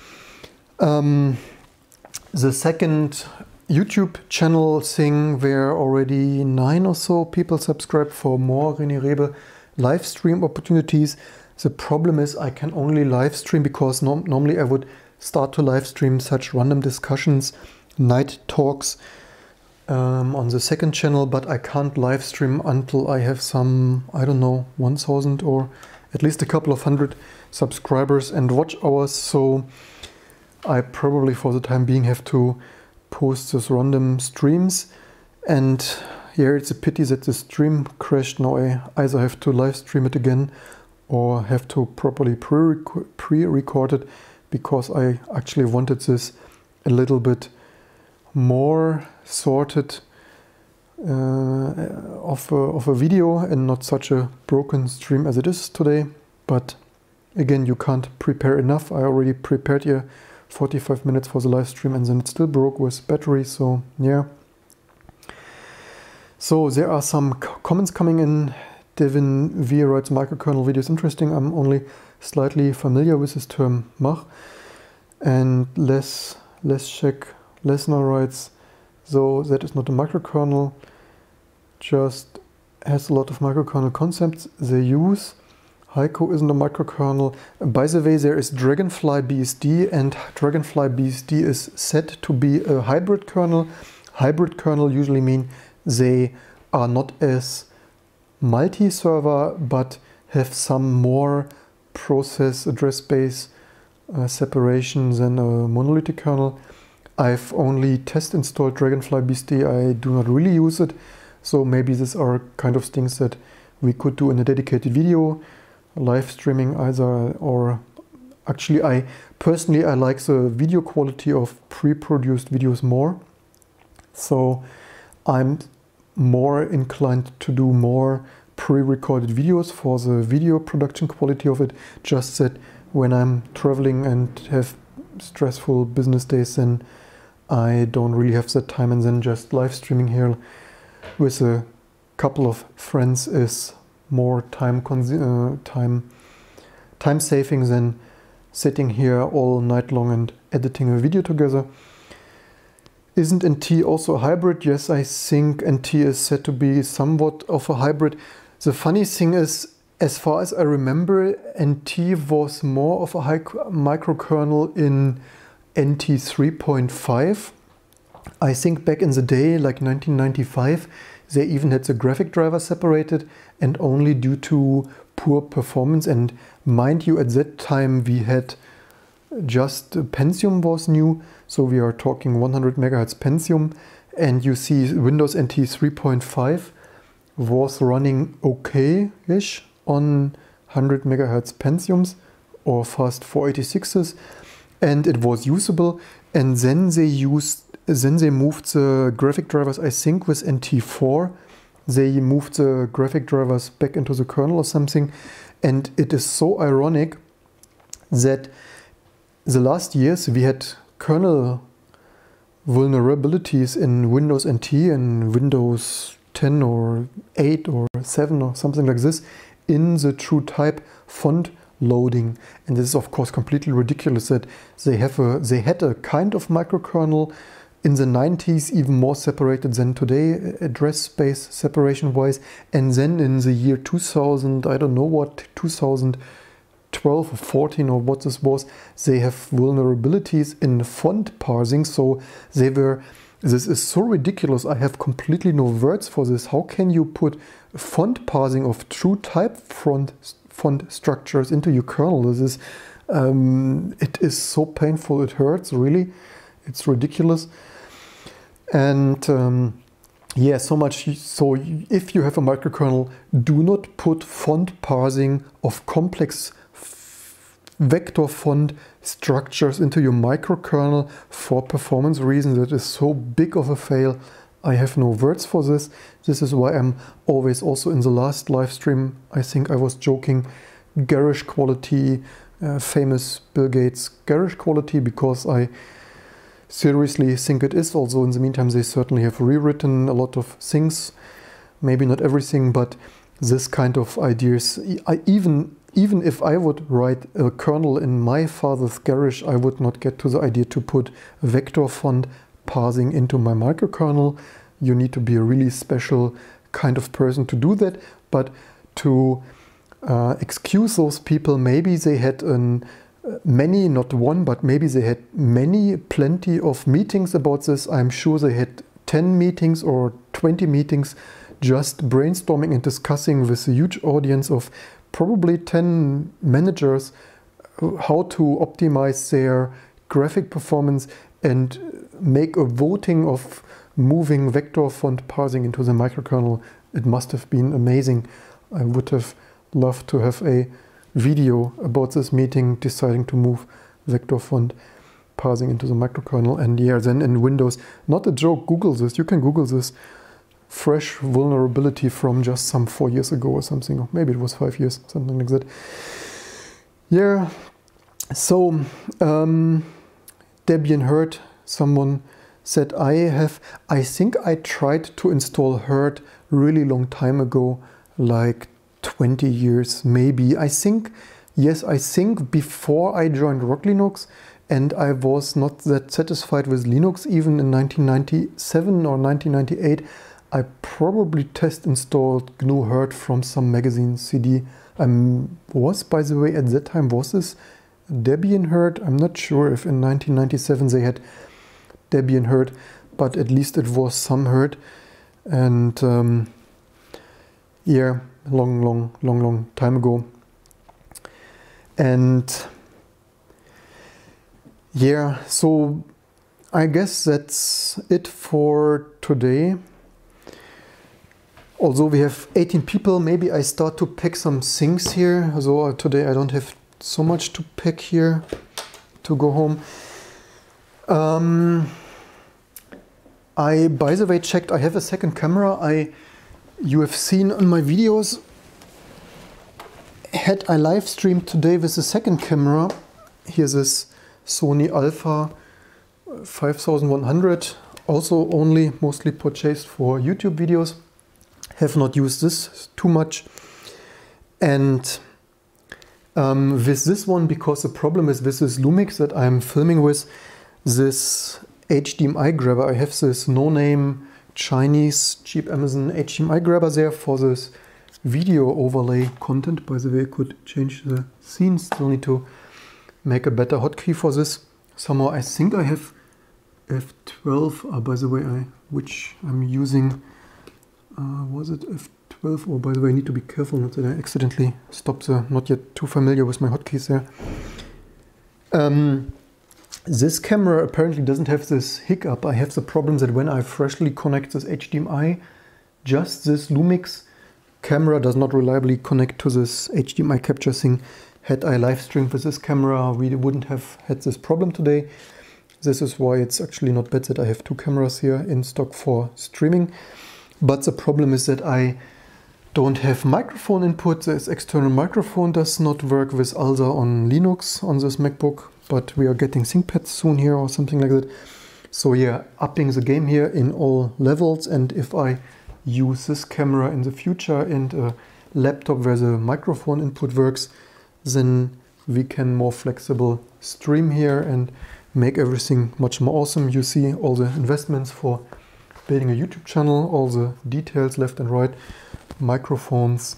YouTube channel thing where already 9 or so people subscribe for more René Rebel live stream opportunities. The problem is I can only live stream because normally I would start to live stream such random discussions, night talks on the second channel, but I can't live stream until I have some, I don't know, 1000 or at least a couple of hundred subscribers and watch hours, so I probably for the time being have to post those random streams. And yeah, it's a pity that the stream crashed. Now I either have to live stream it again or have to properly pre-record it, because I actually wanted this a little bit more sorted of a video and not such a broken stream as it is today. But again, you can't prepare enough. I already prepared here 45 minutes for the live stream and then it still broke with battery, so yeah. So there are some comments coming in. Devin V writes, microkernel video is interesting. I'm only slightly familiar with this term Mach. And Les Check Lesnar writes, so that is not a microkernel, just has a lot of microkernel concepts they use. Heiko isn't a microkernel. By the way, there is Dragonfly BSD, and Dragonfly BSD is said to be a hybrid kernel. Hybrid kernel usually mean they are not as multi-server, but have some more process address space separation than a monolithic kernel. I've only test installed Dragonfly BSD. I do not really use it. So maybe these are kind of things that we could do in a dedicated video, live streaming either, or actually I personally like the video quality of pre-produced videos more. So I'm more inclined to do more pre-recorded videos for the video production quality of it. Just that when I'm traveling and have stressful business days, then I don't really have that time, and then just live streaming here with a couple of friends is more time saving than sitting here all night long and editing a video together. Isn't NT also a hybrid? Yes, I think NT is said to be somewhat of a hybrid. The funny thing is, as far as I remember, NT was more of a microkernel in NT 3.5. I think back in the day, like 1995, they even had the graphic driver separated, and only due to poor performance. And mind you, at that time we had just Pentium was new, so we are talking 100 megahertz Pentium, and you see Windows NT 3.5 was running okay-ish on 100 megahertz Pentiums or fast 486s, and it was usable. And then they moved the graphic drivers, I think with NT4, they moved the graphic drivers back into the kernel or something. And it is so ironic that the last years we had kernel vulnerabilities in Windows NT and Windows 10 or 8 or 7 or something like this in the TrueType font loading. And this is of course completely ridiculous that they had a kind of microkernel in the 90s, even more separated than today, address space separation wise. And then in the year 2000, I don't know what, 2012 or 14 or what this was, they have vulnerabilities in font parsing. So this is so ridiculous. I have completely no words for this. How can you put font parsing of TrueType font structures into your kernel? This is, it is so painful. It hurts, really. It's ridiculous. And yeah, so much. So if you have a microkernel, do not put font parsing of complex vector font structures into your microkernel for performance reasons. That is so big of a fail. I have no words for this. This is why I'm always also in the last live stream, I think I was joking, garish quality, famous Bill Gates garish quality, because I seriously think it is. Also in the meantime, they certainly have rewritten a lot of things, maybe not everything, but this kind of ideas. Even if I would write a kernel in my father's garish, I would not get to the idea to put vector font parsing into my microkernel. You need to be a really special kind of person to do that. But to excuse those people, maybe they had many, not one, but maybe they had plenty of meetings about this. I'm sure they had 10 meetings or 20 meetings just brainstorming and discussing with a huge audience of probably 10 managers how to optimize their graphic performance and make a voting of moving vector font parsing into the microkernel. It must have been amazing. I would have loved to have a video about this meeting deciding to move vector font parsing into the microkernel. And yeah, then in Windows, not a joke, Google this. You can Google this. Fresh vulnerability from just some 4 years ago or something, or maybe it was 5 years, something like that. Yeah, so Debian Herd, someone said, I think I tried to install Herd really long time ago, like 20 years maybe. I think before I joined Rock Linux, and I was not that satisfied with Linux even in 1997 or 1998. I probably test installed GNU Herd from some magazine CD. Was, by the way, at that time, was this Debian Herd? I'm not sure if in 1997 they had Debian Herd, but at least it was some Herd. And yeah, long time ago. And yeah, so I guess that's it for today. Although we have 18 people, maybe I start to pack some things here. So today I don't have so much to pack here to go home. I, by the way, checked, I have a second camera. You have seen on my videos, had I live streamed today with the second camera. Here's this Sony Alpha 5100, also only mostly purchased for YouTube videos. Have not used this too much. And with this one, because the problem is with this Lumix that I'm filming with, this HDMI grabber, I have this no-name Chinese cheap Amazon HDMI grabber there for this video overlay content. By the way, I could change the scenes, still need to make a better hotkey for this. Somehow I think I have F12, by the way, which I'm using. Was it F12? Or by the way, I need to be careful not that I accidentally stop the, not yet too familiar with my hotkeys there. This camera apparently doesn't have this hiccup. I have the problem that when I freshly connect this HDMI, just this Lumix camera does not reliably connect to this HDMI capture thing. Had I live streamed with this camera, we wouldn't have had this problem today. This is why it's actually not bad that I have two cameras here in stock for streaming. But the problem is that I don't have microphone input. This external microphone does not work with ALSA on Linux on this MacBook, but we are getting ThinkPads soon here or something like that. So yeah, upping the game here in all levels. And if I use this camera in the future and a laptop where the microphone input works, then we can more flexible stream here and make everything much more awesome. You see all the investments for building a YouTube channel, all the details left and right, microphones,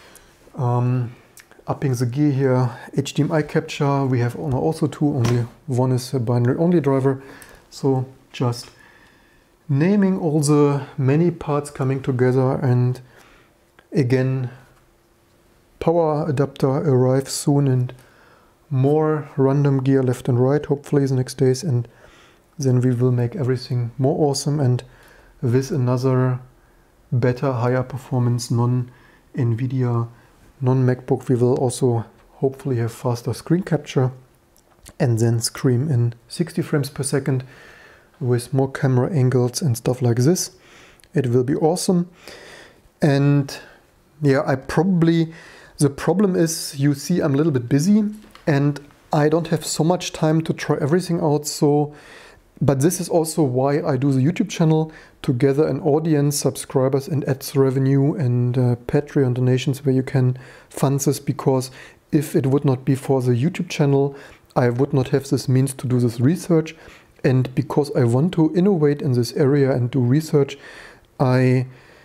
upping the gear here, HDMI capture. We have also two, only one is a binary only driver. So just naming all the many parts coming together, and again, power adapter arrives soon and more random gear left and right, hopefully the next days, and then we will make everything more awesome and with another better, higher performance non-NVIDIA, non-MacBook, we will also hopefully have faster screen capture and then stream in 60 frames per second with more camera angles and stuff like this. It will be awesome. And yeah, the problem is, you see, I'm a little bit busy and I don't have so much time to try everything out. But this is also why I do the YouTube channel, to gather an audience, subscribers and ads revenue and Patreon donations where you can fund this, because if it would not be for the YouTube channel, I would not have this means to do this research. And because I want to innovate in this area and do research, I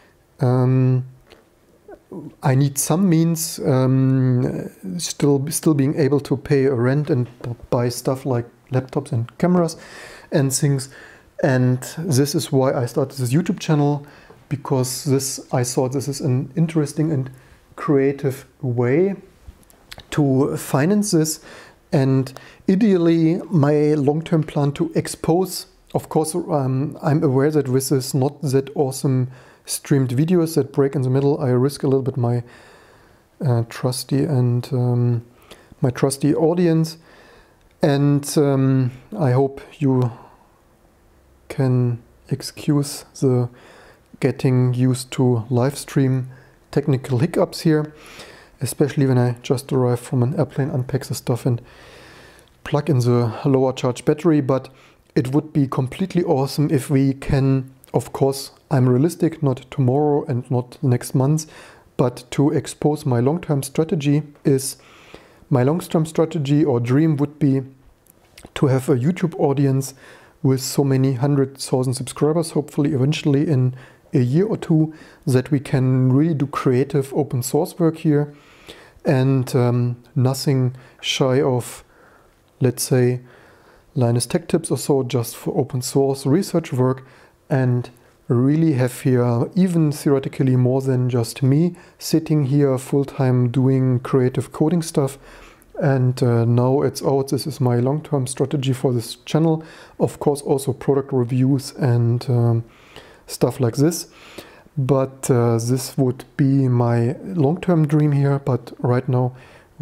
need some means, still being able to pay a rent and buy stuff like laptops and cameras and things. And this is why I started this YouTube channel, because I thought this is an interesting and creative way to finance this. And ideally, my long-term plan to expose, of course, I'm aware that with this not that awesome streamed videos that break in the middle, I risk a little bit my trusty audience. And I hope you can excuse the getting used to live stream technical hiccups here, especially when I just arrived from an airplane, unpack the stuff and plug in the lower charge battery. But it would be completely awesome if we can, of course, I'm realistic, not tomorrow and not next month, but to expose my long-term strategy or dream would be to have a YouTube audience with so many 100,000 subscribers, hopefully eventually in a year or two, that we can really do creative open source work here, and nothing shy of, let's say, Linus Tech Tips or so, just for open source research work, and really have here even theoretically more than just me sitting here full-time doing creative coding stuff. And now it's out. This is my long-term strategy for this channel. Of course, also product reviews and stuff like this. But this would be my long-term dream here. But right now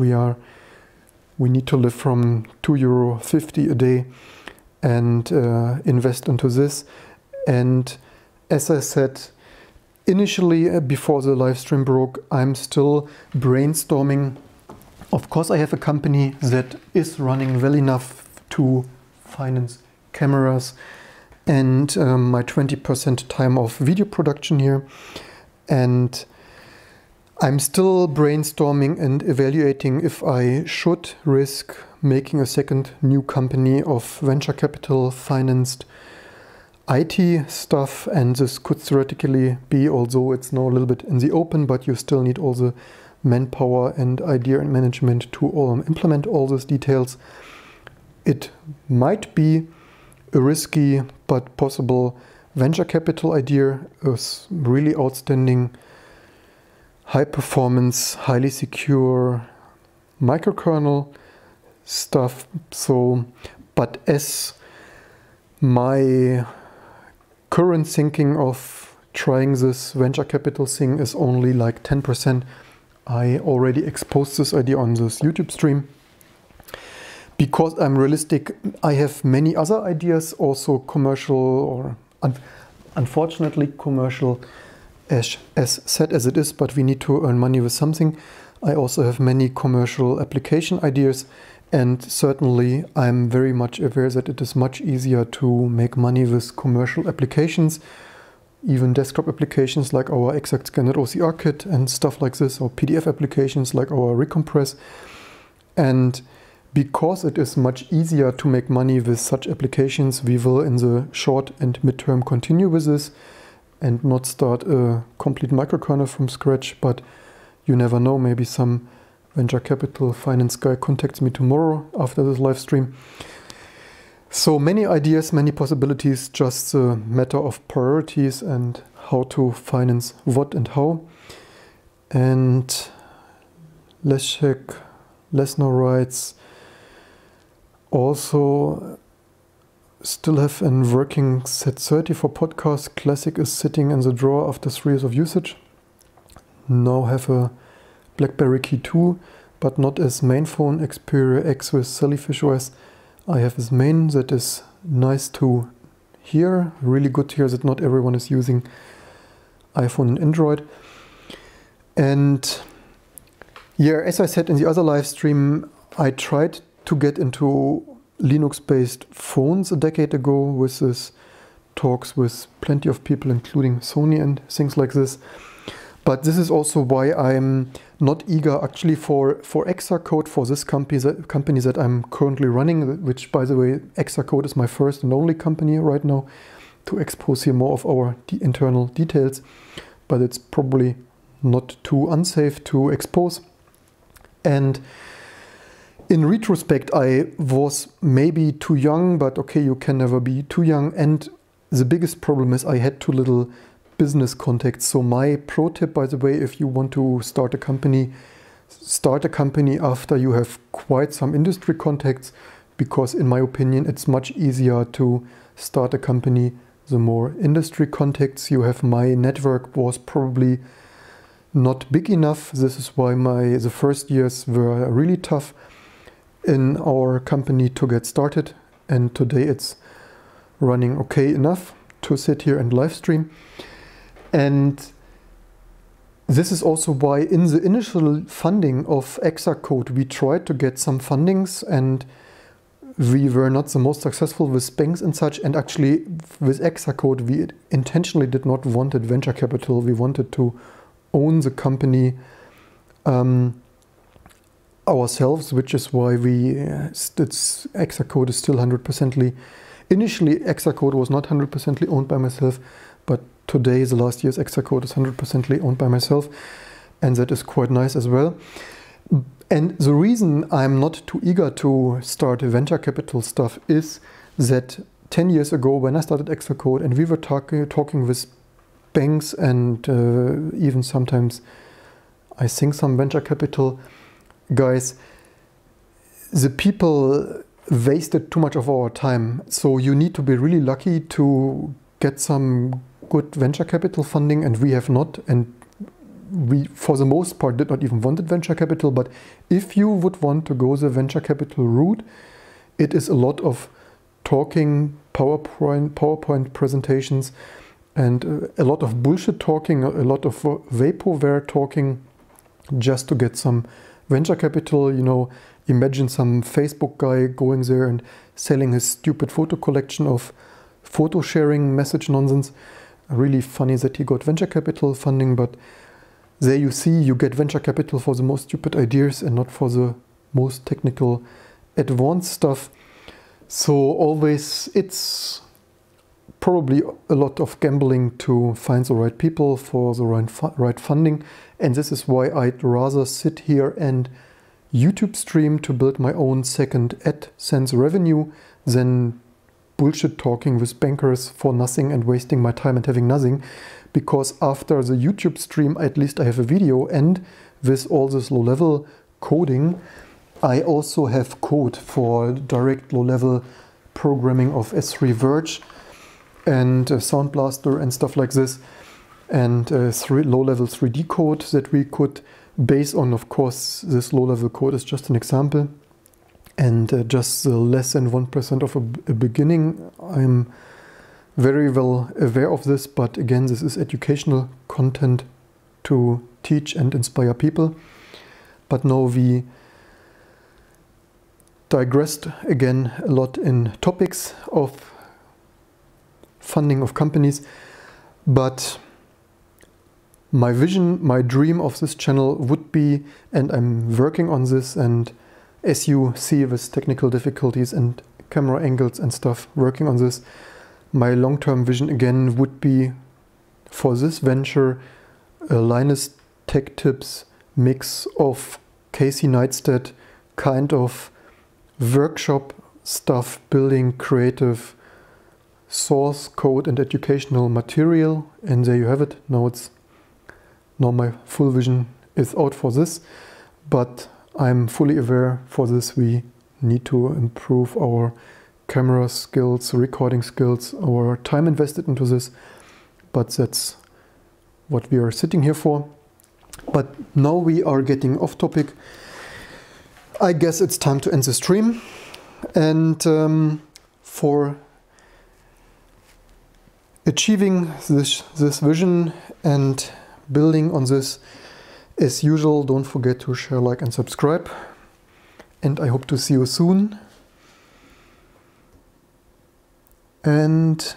we need to live from €2.50 a day and invest into this. And as I said initially, before the live stream broke, I'm still brainstorming. Of course, I have a company that is running well enough to finance cameras and my 20% time of video production here. And I'm still brainstorming and evaluating if I should risk making a second new company of venture capital financed IT stuff. And this could theoretically be, although it's now a little bit in the open, but you still need all the manpower and idea and management to implement all those details. It might be a risky but possible venture capital idea, a really outstanding, high performance, highly secure microkernel stuff. So, but as my current thinking of trying this venture capital thing is only like 10%, I already exposed this idea on this YouTube stream. Because I'm realistic, I have many other ideas, also commercial, or unfortunately commercial, as sad as it is, but we need to earn money with something. I also have many commercial application ideas, and certainly I'm very much aware that it is much easier to make money with commercial applications, even desktop applications like our Exact Scan OCR kit and stuff like this, or PDF applications like our Recompress. And because it is much easier to make money with such applications, we will in the short and midterm continue with this and not start a complete microkernel from scratch. But you never know, maybe some venture capital finance guy contacts me tomorrow after this live stream. So many ideas, many possibilities, just a matter of priorities and how to finance what and how. And let's check. Lesnar writes, also still have a working Z30 for podcast. Classic is sitting in the drawer after 3 years of usage. Now have a BlackBerry Key 2, but not as main phone. Xperia X with Jellyfish OS. I have this main that is nice to hear, really good to hear that not everyone is using iPhone and Android. And yeah, as I said in the other live stream, I tried to get into Linux-based phones a decade ago with this talks with plenty of people, including Sony and things like this. But this is also why I'm not eager actually for Exacode, for this company that I'm currently running, which, by the way, Exacode is my first and only company right now, to expose here more of our internal details. But it's probably not too unsafe to expose. And in retrospect, I was maybe too young, but okay, you can never be too young. And the biggest problem is I had too little business contacts. So my pro tip, by the way, if you want to start a company after you have quite some industry contacts, because in my opinion, it's much easier to start a company the more industry contacts you have. My network was probably not big enough. This is why the first years were really tough in our company to get started, and today it's running okay enough to sit here and live stream. And this is also why in the initial funding of Exacode we tried to get some fundings, and we were not the most successful with banks and such. And actually with Exacode we intentionally did not want venture capital. We wanted to own the company ourselves, which is why Exacode is still 100%. Initially, Exacode was not 100% owned by myself, but today, the last year's Exacode is 100% owned by myself, and that is quite nice as well. And the reason I'm not too eager to start venture capital stuff is that 10 years ago, when I started Exacode, and we were talking with banks and even sometimes, I think, some venture capital guys, the people wasted too much of our time. So you need to be really lucky to get some good venture capital funding, and we have not. And we, for the most part, did not even want venture capital. But if you would want to go the venture capital route, it is a lot of talking, PowerPoint presentations, and a lot of bullshit talking, a lot of vaporware talking, just to get some venture capital. You know, imagine some Facebook guy going there and selling his stupid photo collection of photo sharing message nonsense. Really funny that he got venture capital funding, but there you see, you get venture capital for the most stupid ideas and not for the most technical advanced stuff. So always, it's probably a lot of gambling to find the right people for the right funding. And this is why I'd rather sit here and YouTube stream to build my own second AdSense revenue than bullshit talking with bankers for nothing and wasting my time and having nothing. Because after the YouTube stream, at least I have a video, and with all this low-level coding, I also have code for direct low-level programming of S3 Verge and Sound Blaster and stuff like this, and low-level 3D code that we could base on. Of course, this low-level code is just an example, and just less than 1% of a beginning. I'm very well aware of this, but again, this is educational content to teach and inspire people. But now we digressed again a lot in topics of funding of companies. But my vision, my dream of this channel would be, and I'm working on this, and as you see with technical difficulties and camera angles and stuff, working on this, my long-term vision again would be for this venture a Linus Tech Tips mix of Casey Neistat kind of workshop stuff, building creative source code and educational material. And there you have it. Now my full vision is out for this, but I'm fully aware for this we need to improve our camera skills, recording skills, or time invested into this, but that's what we are sitting here for. But now we are getting off topic. I guess it's time to end the stream, and for achieving this vision and building on this, as usual, don't forget to share, like and subscribe, and I hope to see you soon. And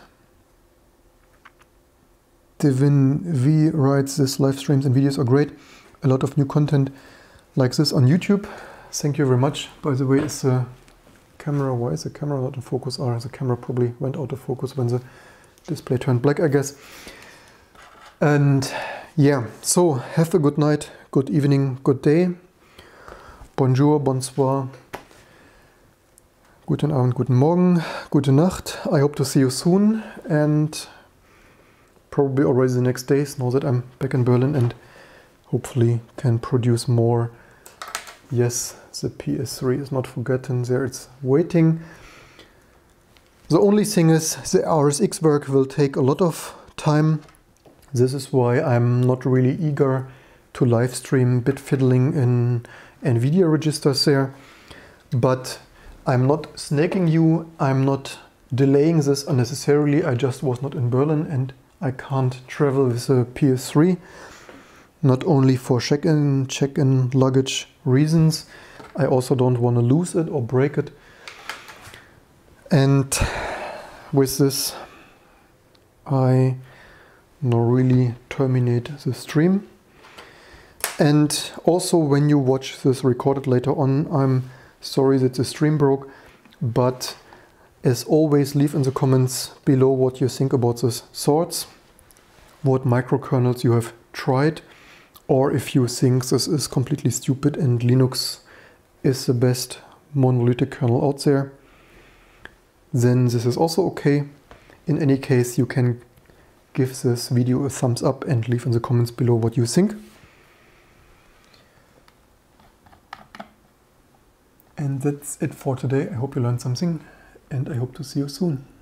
Devin V writes, this live streams and videos are great. A lot of new content like this on YouTube. Thank you very much. By the way, is the camera, why is the camera not in focus? Or the camera probably went out of focus when the display turned black, I guess. And yeah, so have a good night, good evening, good day. Bonjour, bonsoir. Guten Abend, guten Morgen, gute Nacht. I hope to see you soon, and probably already the next days, now that I'm back in Berlin and hopefully can produce more. Yes, the PS3 is not forgotten, there it's waiting. The only thing is the RSX work will take a lot of time. This is why I'm not really eager to live stream bit fiddling in NVIDIA registers there. But I'm not snaking you, I'm not delaying this unnecessarily. I just was not in Berlin and I can't travel with a PS3. Not only for check-in luggage reasons, I also don't want to lose it or break it. And with this, I now really terminate the stream. And also, when you watch this recorded later on, I'm sorry that the stream broke, but as always, leave in the comments below what you think about these sorts, what microkernels you have tried, or if you think this is completely stupid and Linux is the best monolithic kernel out there, then this is also okay. In any case, you can give this video a thumbs up and leave in the comments below what you think. And that's it for today. I hope you learned something, and I hope to see you soon.